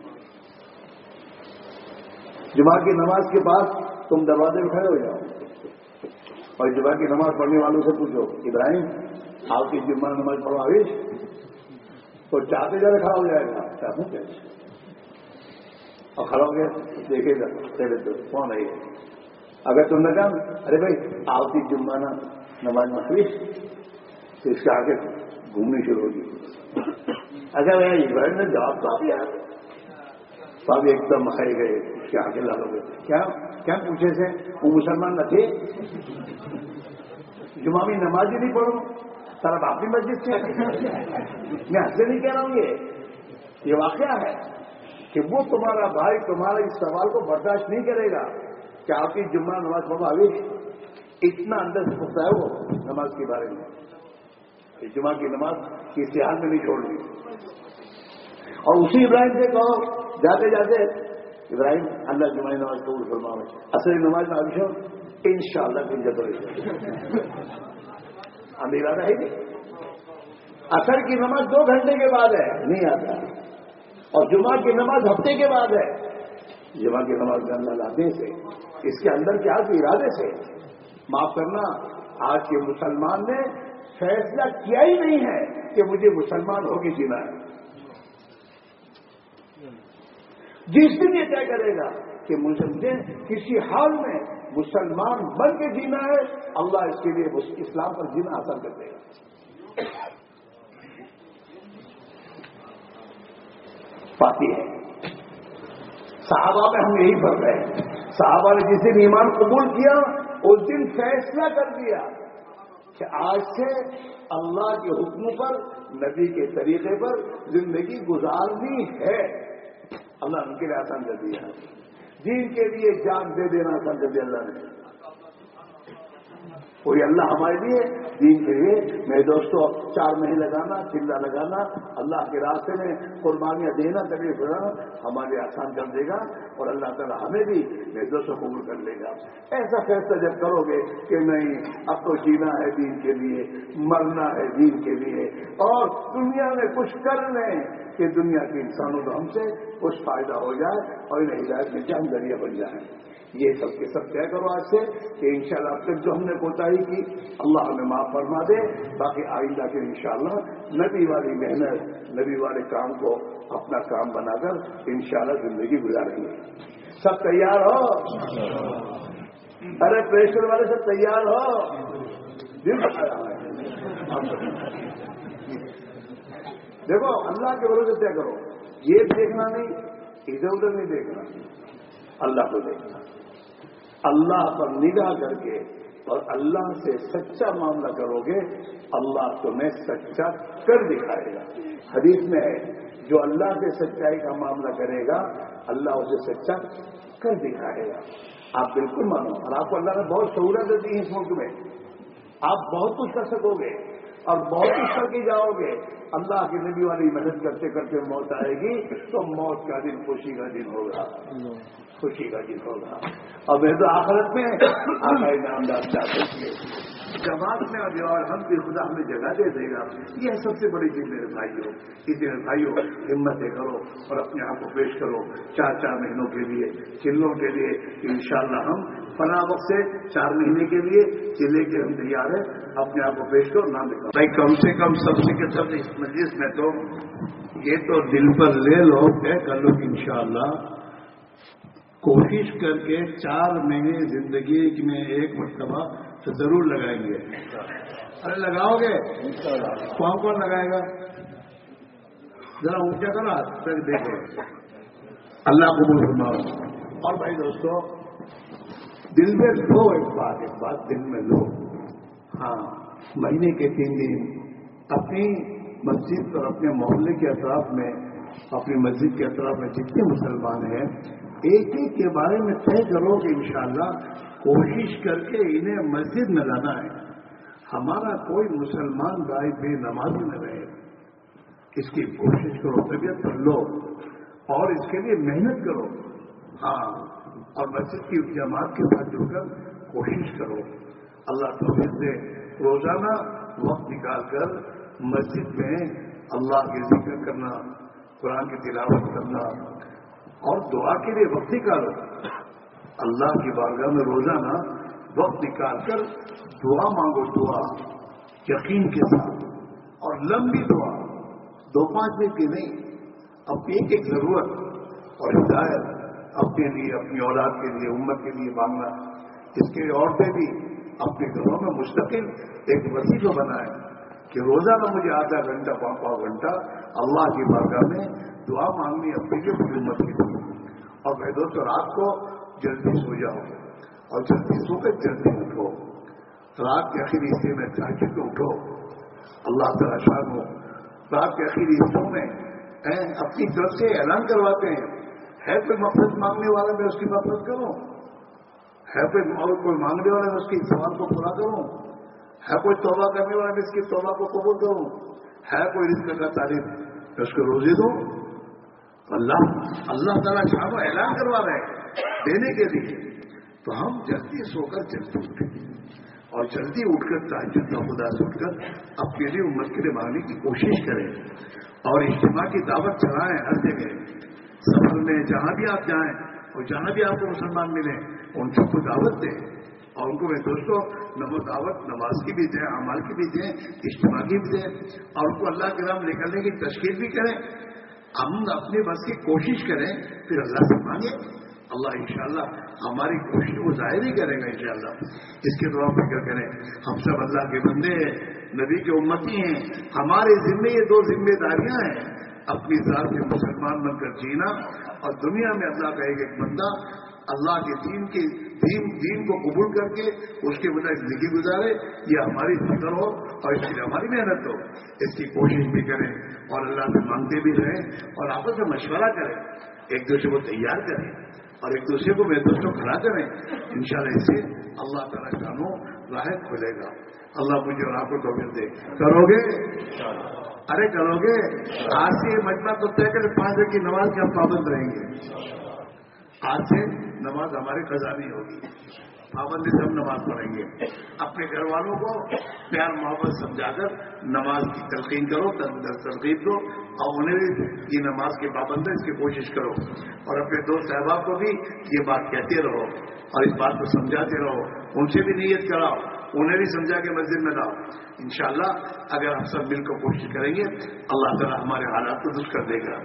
جمعہ کی نماز کے بعد تم دروازے میں کھڑے ہو جاؤ اور جمعہ کی نماز پڑھنے والوں سے پوچھو ابراہیم آپ کی جمعہ نماز پڑھو آویش تو چاہتے جاتے کھڑا ہو جائے گا. چاہوں کیا اور کھڑا ہو گیا دیکھے گا چلے تو کون ہے یہ. اگر تم نے کہا ارے بھائی آپ کی جمعہ نماز میں آویش تو اس کے آگے گھومنی شروع ہوگی. اگر ابراہیم نے جواب تو دیا تو اب ایک دم آئے گئے اس کے آگے لالو گے کیا کیا پوچھے تھے وہ مسلمان نہ تھے. جمعہ میں نماز ہی نہیں پڑھوں سر آپ اپنی مسجد سے. میں ہنس سے نہیں کہہ رہا ہوں یہ یہ واقعہ ہے کہ وہ تمہارا بھائی تمہارا اس سوال کو برداشت نہیں کرے گا کہ آپ کی جمعہ نماز پڑھو ابھی اتنا اندر سے پوچھتا ہے وہ نماز کے بارے میں. جمعہ کی نماز کسی حال میں نہیں چھوڑنی. اور اسی ابراہیم سے کہو جاتے جاتے ابراہیم اللہ جمعہ نماز قبول فرماؤ اصل نماز میں ابھی ان شاء اللہ کی جب اندھیرا ہے نہیں. اثر کی نماز دو گھنٹے کے بعد ہے نہیں آتا اور جمعہ کی نماز ہفتے کے بعد ہے. جمعہ کی نماز میں اللہ لاتے سے اس کے اندر کیا کے ارادے سے معاف کرنا. آج کے مسلمان نے فیصلہ کیا ہی نہیں ہے کہ مجھے مسلمان ہو کے جینا ہے. جس دن یہ طے کرے گا کہ مجھے کسی حال میں مسلمان بن کے جینا ہے اللہ اس کے لیے اسلام پر جینا آسان کر دے گا. پاتی ہے صحابہ میں ہم یہی پڑھ رہے ہیں. صحابہ نے جس دن ایمان قبول کیا اس دن فیصلہ کر دیا کہ آج سے اللہ کے حکم پر نبی کے طریقے پر زندگی گزارنی ہے. اللہ ان کے لیے آسان کر دیا. دین کے لیے جان دے دینا آسان کر دیا اللہ نے. کوئی اللہ ہمارے لیے دین کے لیے میرے دوستوں چار مہینے لگانا چلا لگانا اللہ کے راستے میں قربانیاں دینا تکلیف ہونا ہمارے لیے آسان کر دے گا اور اللہ تعالیٰ ہمیں بھی میرے دوستوں قبول کر لے گا. ایسا فیصلہ جب کرو گے کہ نہیں اب تو جینا ہے دین کے لیے مرنا ہے دین کے لیے اور دنیا میں کچھ کر لیں کہ دنیا کے انسانوں کو ہم سے کچھ فائدہ ہو جائے اور انہیں ہدایت میں جان ذریعہ بن جائے. یہ سب کے سب طے کرو آج سے کہ انشاءاللہ اب تک جو ہم نے کوتاہی کی اللہ ہمیں معاف فرما دے. باقی آئندہ کے انشاءاللہ نبی والی محنت نبی والے کام کو اپنا کام بنا کر انشاءاللہ زندگی گزاریں گے. سب تیار ہو؟ ارے پریشر والے سب تیار ہو؟ دیکھو اللہ کے بھروسے طے کرو. یہ دیکھنا نہیں ادھر ادھر نہیں دیکھنا اللہ کو دیکھنا. اللہ پر نگاہ کر کے اور اللہ سے سچا معاملہ کرو گے اللہ تمہیں سچا کر دکھائے گا. حدیث میں ہے جو اللہ سے سچائی کا معاملہ کرے گا اللہ اسے سچا کر دکھائے گا. آپ بالکل مانو اور آپ کو اللہ نے بہت سہولت دی اس ملک میں. آپ بہت کچھ کر سکو گے اور بہت کچھ کر کے جاؤ گے. اللہ کی نبی والی محنت کرتے کرتے موت آئے گی تو موت کا دن خوشی کا دن ہوگا. خوشی کا دن ہوگا. اور میں تو آخرت میں آقا نامدار چاہتے ہیں جماعت میں ابھی اور ہم بھی خدا ہمیں جگہ دے دے گا. یہ سب سے بڑی چیز میرے بھائیوں. اس میرے بھائیوں ہمتیں کرو اور اپنے آپ کو پیش کرو چار چار مہینوں کے لیے چلوں کے لیے. انشاءاللہ ہم فلاں وقت سے چار مہینے کے لیے چلے کے ہم تیار ہیں. اپنے آپ کو پیش کرو نام لکھو بھائی. کم سے کم سب سے کے سب اس مجلس میں تو یہ تو دل پر لے لو طے کر لو کہ انشاءاللہ کوشش کر کے چار مہینے زندگی میں ایک مرتبہ تو ضرور لگائیں گے. ارے لگاؤ گے؟ کون کون لگائے گا؟ ذرا اونچا کرو ہاتھ تک دیکھو. اللہ قبول فرماؤ. اور بھائی دوستو دل میں لو ایک بات ایک بات دل میں لو. ہاں مہینے کے تین دن اپنی مسجد اور اپنے محلے کے اطراف میں اپنی مسجد کے اطراف میں جتنے مسلمان ہیں ایک ایک کے بارے میں طے کرو کہ انشاءاللہ کوشش کر کے انہیں مسجد میں لانا ہے. ہمارا کوئی مسلمان بھائی بے نمازی نہ رہے. اس کی کوشش کرو. طبیعت کر لو اور اس کے لیے محنت کرو. ہاں اور مسجد کی جماعت کے ساتھ جڑ کر کوشش کرو. اللہ توفیق دے. روزانہ وقت نکال کر مسجد میں اللہ کے ذکر کرنا قرآن کی تلاوت کرنا اور دعا کے لیے وقت نکالو. اللہ کی بارگاہ میں روزانہ وقت نکال کر دعا مانگو. دعا یقین کے ساتھ اور لمبی دعا دو پانچ منٹ کی نہیں. اپنی ایک ایک ضرورت اور ہدایت اپنے لیے اپنی اولاد کے لیے امت کے لیے مانگنا. اس کے عورتیں بھی اپنے گھروں میں مستقل ایک وظیفہ بنائیں کہ روزانہ مجھے آدھا گھنٹہ پاؤ پاؤ گھنٹہ اللہ کی بارگاہ میں دعا مانگنی اپنی لیے پوری امت کے لیے. اور میں دوستوں رات کو جلدی سو جاؤ اور جلدی سو کر جلدی اٹھو. رات کے آخری حصے میں تہجد کو اٹھو. اللہ تعالیٰ شان ہو رات کے آخری حصوں میں اپنی طرف سے اعلان کرواتے ہیں ہے کوئی مقصد مانگنے والا میں اس کی مقصد کروں. ہے کوئی کوئی مانگنے والا میں اس کے سوال کو پورا کروں. ہے کوئی توبہ کرنے والا میں اس کی توبہ کو قبول کروں. ہے کوئی رزق کا تعلیم میں اس کو روزی دوں. اللہ اللہ تعالیٰ شان و اعلان کروا رہے ہیں دینے کے لیے. تو ہم جلدی سو کر جلدی اٹھیں اور جلدی اٹھ کر تہجد کا خدا سے اٹھ کر اپنے لیے امت کے لیے مانگنے کی کوشش کریں اور اجتماع کی دعوت چلائیں ہر جگہ. سفر میں جہاں بھی آپ جائیں اور جہاں بھی آپ کو مسلمان ملیں ان سب کو دعوت دیں اور ان کو میں دوستوں نمو دعوت نماز کی بھی دیں اعمال کی بھی دیں اجتماع کی بھی دیں اور ان کو اللہ کے نام نکلنے کی تشکیل بھی کریں. ہم اپنے بس کی کوشش کریں پھر اللہ سے مانگیں. اللہ انشاءاللہ ہماری کوشش کو ظاہر ہی کرے گا انشاءاللہ. اس کے دعا فکر کریں. ہم سب اللہ کے بندے ہیں نبی کے امتی ہیں. ہمارے ذمے یہ دو ذمہ داریاں ہیں اپنی ذات میں مسلمان بن کر جینا اور دنیا میں اللہ کا ایک ایک بندہ اللہ کے دین کے دین دین کو قبول کر کے اس کے بجائے زندگی گزارے. یہ ہماری فکر ہو اور اس کے لیے ہماری محنت ہو. اس کی کوشش بھی کریں اور اللہ سے مانگتے بھی رہیں اور آپس میں مشورہ کریں. ایک دوسرے کو تیار کریں اور ایک دوسرے کو میں دوستوں کھڑا کریں. انشاءاللہ اس سے اللہ تعالیٰ جانو راہ کھولے گا. اللہ مجھے اور آپ کو توفیق دے. کرو گے؟ ارے کرو گے؟ آج سے یہ مجمع تو طے کرے پانچ بجے کی نماز کے ہم پابند رہیں گے. آج سے نماز ہماری قضا نہیں ہوگی. پابندی سے ہم نماز پڑھیں گے. اپنے گھر والوں کو پیار محبت سمجھا کر نماز کی تلقین کرو ترغیب دو اور انہیں بھی یہ نماز کے پابند اس کی کوشش کرو اور اپنے دوست احباب کو بھی یہ بات کہتے رہو اور اس بات کو سمجھاتے رہو. ان سے بھی نیت کراؤ انہیں بھی سمجھا کے مسجد میں لاؤ. انشاءاللہ اگر ہم سب مل کر کوشش کریں گے اللہ تعالیٰ ہمارے حالات کو درست کر دے گا.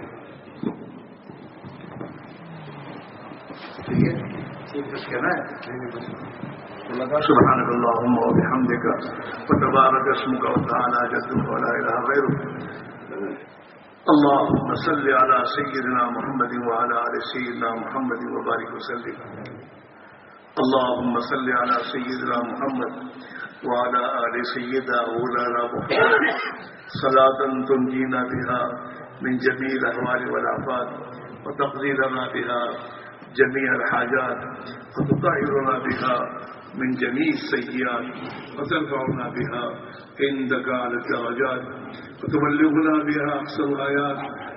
ٹھیک ہے کچھ کہنا ہے؟ سبحانك اللهم وبحمدك وتبارك اسمك وتعالى جدك ولا اله غيرك. اللهم صل على سيدنا محمد وعلى ال سيدنا محمد وبارك وسلم. اللهم صل على سيدنا محمد وعلى ال سيدنا مولانا محمد صلاة تنجينا بها من جميع الاهوال والآفات وتقضي لنا بها جميع الحاجات وتطهرنا بها من جميع السيئات وترفعنا بها عندك على الدرجات وتبلغنا بها أقصى الغايات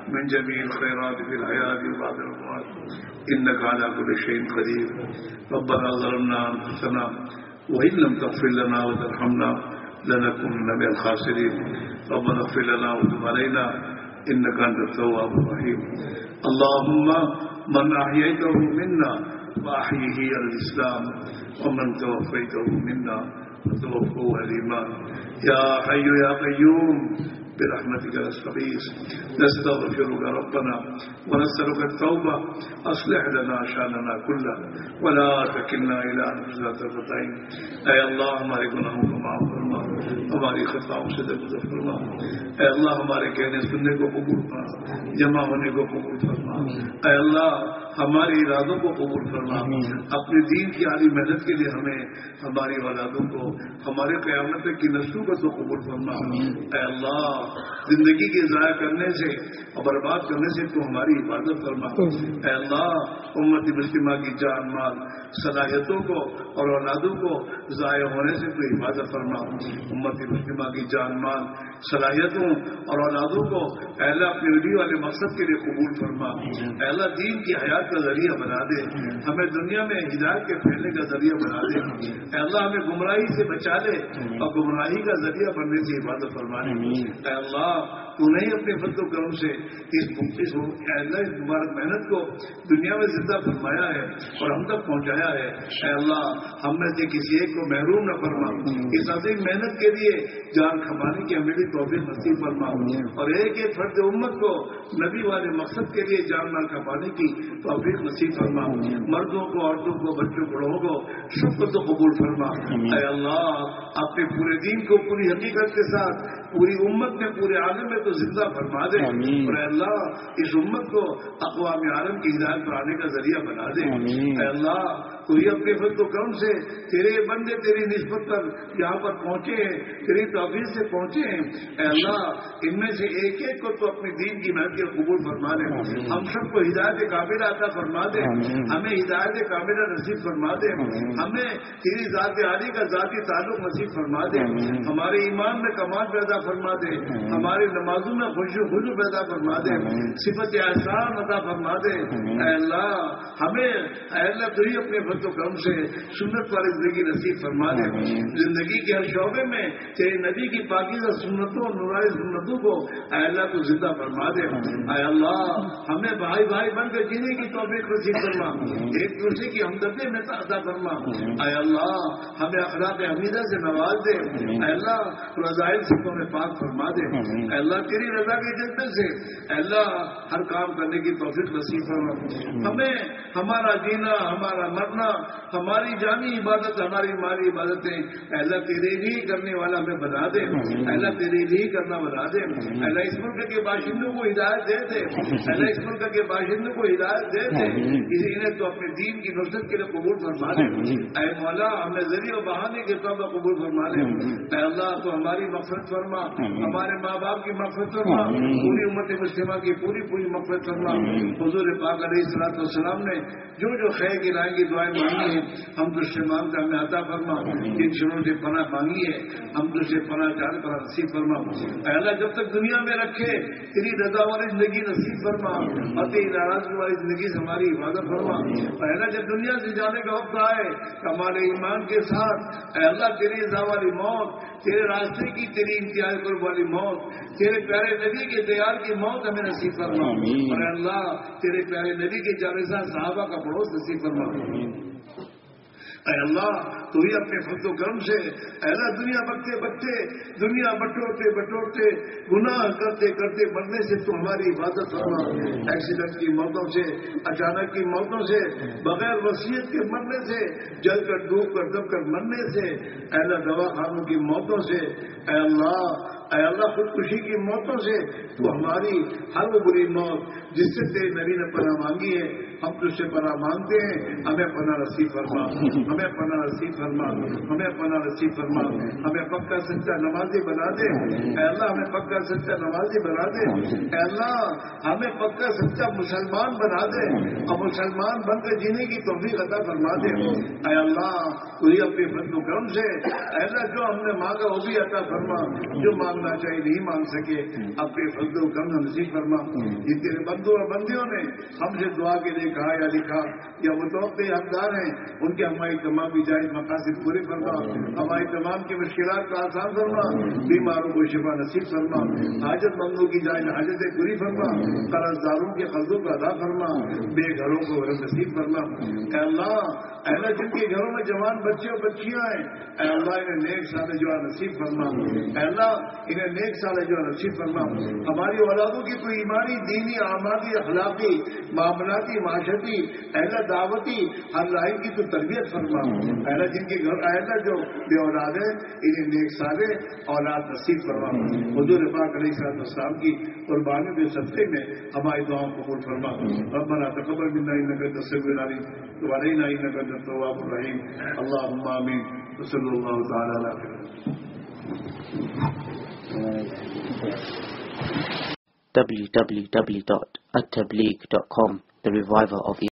من جميع الخيرات في الحياة وبعد الممات إنك على كل شيء قدير. ربنا ظلمنا أنفسنا وإن لم تغفر لنا وترحمنا لنكونن من الخاسرين. ربنا اغفر لنا وتب علينا إنك أنت التواب الرحيم. اللهم من أحييته منا فأحيه على الإسلام ومن توفيته منا فتوفه على الإيمان. يا حي يا قيوم برحمتك نستغيث نستغفرك ربنا ونسألك التوبة. أصلح لنا شأننا كله ولا تكلنا إلى أنفسنا طرفة عين. اے اللہ ہمارے گناہوں کو معاف فرما، ہماری خطاؤں سے درگزر فرما. اے اللہ ہمارے کہنے سننے کو قبول فرما، جمع ہونے کو قبول فرما. اے اللہ ہمارے ارادوں کو قبول فرما. اپنے دین کی عالی محنت کے لیے ہمیں، ہماری اولادوں کو، ہمارے قیامت کی نسلوں کو تو قبول فرما. اے اللہ زندگی کے ضائع کرنے سے اور برباد کرنے سے تو ہماری حفاظت فرما. اے اللہ امت مسلمہ کی جان مال صلاحیتوں کو اور اولادوں کو ضائع ہونے سے تو حفاظت فرما. امت مسلمہ کی جان مال صلاحیتوں اور اولادوں کو اے اللہ اپنے ولی والے مقصد کے لیے قبول فرما. اے اللہ دین کی حیات کا ذریعہ بنا دے، ہمیں دنیا میں ہدایت کے پھیلنے کا ذریعہ بنا دے. اے اللہ ہمیں گمراہی سے بچا لے اور گمراہی کا ذریعہ بننے سے حفاظت فرما دے. اے اللہ تو نہیں اپنے فضل و کرم سے اس مبارک محنت کو دنیا میں زندہ فرمایا ہے اور ہم تک پہنچایا ہے. اے اللہ ہم میں سے کسی ایک کو محروم نہ فرما. اس عظیم محنت کے لیے جان کھپانے کی ہمیں بھی توفیق نصیب فرما اور ایک ایک فرد امت کو نبی والے مقصد کے لیے جان مال کھپانے کی توفیق نصیب فرما. مردوں کو، عورتوں کو، بچوں بڑوں کو شکر تو قبول فرما. اے اللہ اپنے پورے دین کو پوری حقیقت کے ساتھ پوری امت میں، پورے عالم میں تو زندہ فرما دے. اور اے اللہ اس امت کو اقوام عالم کی ہدایت پر آنے کا ذریعہ بنا دے. اے اللہ تو یہ اپنے فضل و کرم سے تیرے بندے تیری نسبت پر یہاں پر پہنچے ہیں، تیری توفیق سے پہنچے ہیں. اے اللہ ان میں سے ایک ایک کو تو اپنی دین کی محنت کے قبول فرما دے. ہم سب کو ہدایت کاملہ عطا فرما دے. ہمیں ہدایت کاملہ نصیب فرما دے. ہمیں تیری ذات عالی کا ذاتی تعلق نصیب فرما دے. ہمارے ایمان میں کمال پیدا فرما دے. ہماری نمازوں میں خوشی خوشی پیدا فرما دے. صفت احسان عطا فرما دے. اے اللہ ہمیں اے اللہ تو ہی اپنے فضل و کرم سے سنت والی زندگی نصیب فرما دے. زندگی کے ہر شعبے میں تیرے نبی کی پاکیزہ سنتوں اور نورانی سنتوں کو اے اللہ تو زندہ فرما دے. اے اللہ ہمیں بھائی بھائی بن کر جینے کی توفیق نصیب فرما. ایک دوسرے کی ہمدردی میں عطا فرما. اے اللہ ہمیں اخلاق حمیدہ سے نواز دے. اے اللہ رضائل سے تو ہمیں پاک فرما دے. اے اللہ تیری رضا کے جذبے سے اے اللہ ہر کام کرنے کی توفیق نصیب فرما. ہمیں ہمارا جینا، ہمارا مرنا، ہماری جانی عبادت، ہماری مالی عبادتیں اے اللہ تیرے لیے کرنے والا ہمیں بنا دے. اے اللہ تیرے لیے کرنا بنا دے. اے اللہ اس ملک کے باشندوں کو ہدایت دے دے. اے اللہ اس ملک کے باشندوں کو ہدایت دے دے. اسی انہیں تو اپنے دین کی نصرت کے لیے قبول فرما دے. اے مولا ہمیں ذریعہ بہانے کے طور پر قبول فرما دے. اے اللہ تو ہماری مغفرت فرما، ہمارے ماں باپ کی مغفرت فرما، پوری امت مسلمہ کی پوری پوری مغفرت فرما. حضور پاک علیہ الصلوۃ والسلام نے جو جو خیر کی لائیں کی دعائیں مانگی ہیں ہم تو سے مانگتے ہمیں عطا فرما. جن شروں سے پناہ مانگی ہے ہم تو سے پناہ چاہ کر نصیب فرما. اے اللہ جب تک دنیا میں رکھے تیری رضا والی زندگی نصیب فرما اور تیری ناراضگی والی زندگی سے ہماری حفاظت فرما. اے اللہ جب دنیا سے جانے کا وقت آئے ہمارے ایمان کے ساتھ اے اللہ تیری رضا والی موت، تیرے راستے کی تیری امتیاز قرب والی موت، تیرے پیارے نبی کے دیار کی موت ہمیں نصیب فرما. اور اے اللہ تیرے پیارے نبی کے جالسہ صحابہ کا پڑوس نصیب فرما. اے اللہ تو ہی اپنے فضل و کرم سے اے اللہ دنیا بکتے بکتے دنیا بٹوتے بٹوتے گناہ کرتے کرتے مرنے سے تو ہماری حفاظت فرما. ایکسیڈنٹ کی موتوں سے، اچانک کی موتوں سے، بغیر وصیت کے مرنے سے، جل کر ڈوب کر دب کر مرنے سے، اے اللہ دوا خانوں کی موتوں سے، اے اللہ اے اللہ خودکشی کی موتوں سے تو ہماری ہر وہ بری موت جس سے تیرے نبی نے پناہ مانگی ہے ہم تجھ سے پناہ مانگتے ہیں. ہمیں پناہ نصیب فرما، ہمیں پناہ نصیب فرما، ہمیں پناہ نصیب فرما. ہمیں پکا سچا نمازی بنا دے. اے اللہ ہمیں پکا سچا نمازی بنا دے. اے اللہ ہمیں پکا سچا مسلمان بنا دے اور مسلمان بن کر جینے کی توفیق عطا فرما دے. اے اللہ کوئی اپنے فضل و کرم سے ایسا جو ہم نے مانگا وہ بھی عطا فرما، جو مانگنا چاہیے نہیں مانگ سکے اپنے فضل و کرم نصیب فرما۔ جن تیرے بندوں اور بندیوں نے ہم سے دعا کے لیے کہا یا لکھا یا متوقع حقدار ہیں، ان کے ہماری تمام بھی جائز مقاصد پورے فرما، ہماری تمام کی مشکلات کا آسان فرما، بیماروں کو شفا نصیب فرما، حاجت مندوں کی جائز حاجتیں پوری فرما، قرض داروں کے قرضوں کا ادا فرما، بے گھروں کو گھر نصیب فرما۔ اے اللہ اے اللہ جن کے گھروں میں جوان بچے اور بچیاں ہیں، اے اللہ انہیں نیک سال جو نصیب فرما، اے اللہ انہیں نیک سال جو نصیب فرما۔ ہماری اولادوں کی کوئی ایمانی، دینی، اعمالی، اخلاقی، معاملاتی، معاشرتی، اے اللہ دعوتی ہر لائن کی تو تربیت فرما۔ اے اللہ جن کے گھر اے اللہ جو بے اولاد ہیں انہیں نیک سال اولاد نصیب فرما۔ حضور پاک علیہ الصلوۃ والسلام کی قربانی کے صدقے میں ہماری دعاؤں کو قبول فرما۔ ربنا تقبل منا انك انت السميع العليم وتب علينا انك انت التواب الرحيم اللهم امين وصلى الله تعالى على خير w w w dot at tabligh dot com, the reviver of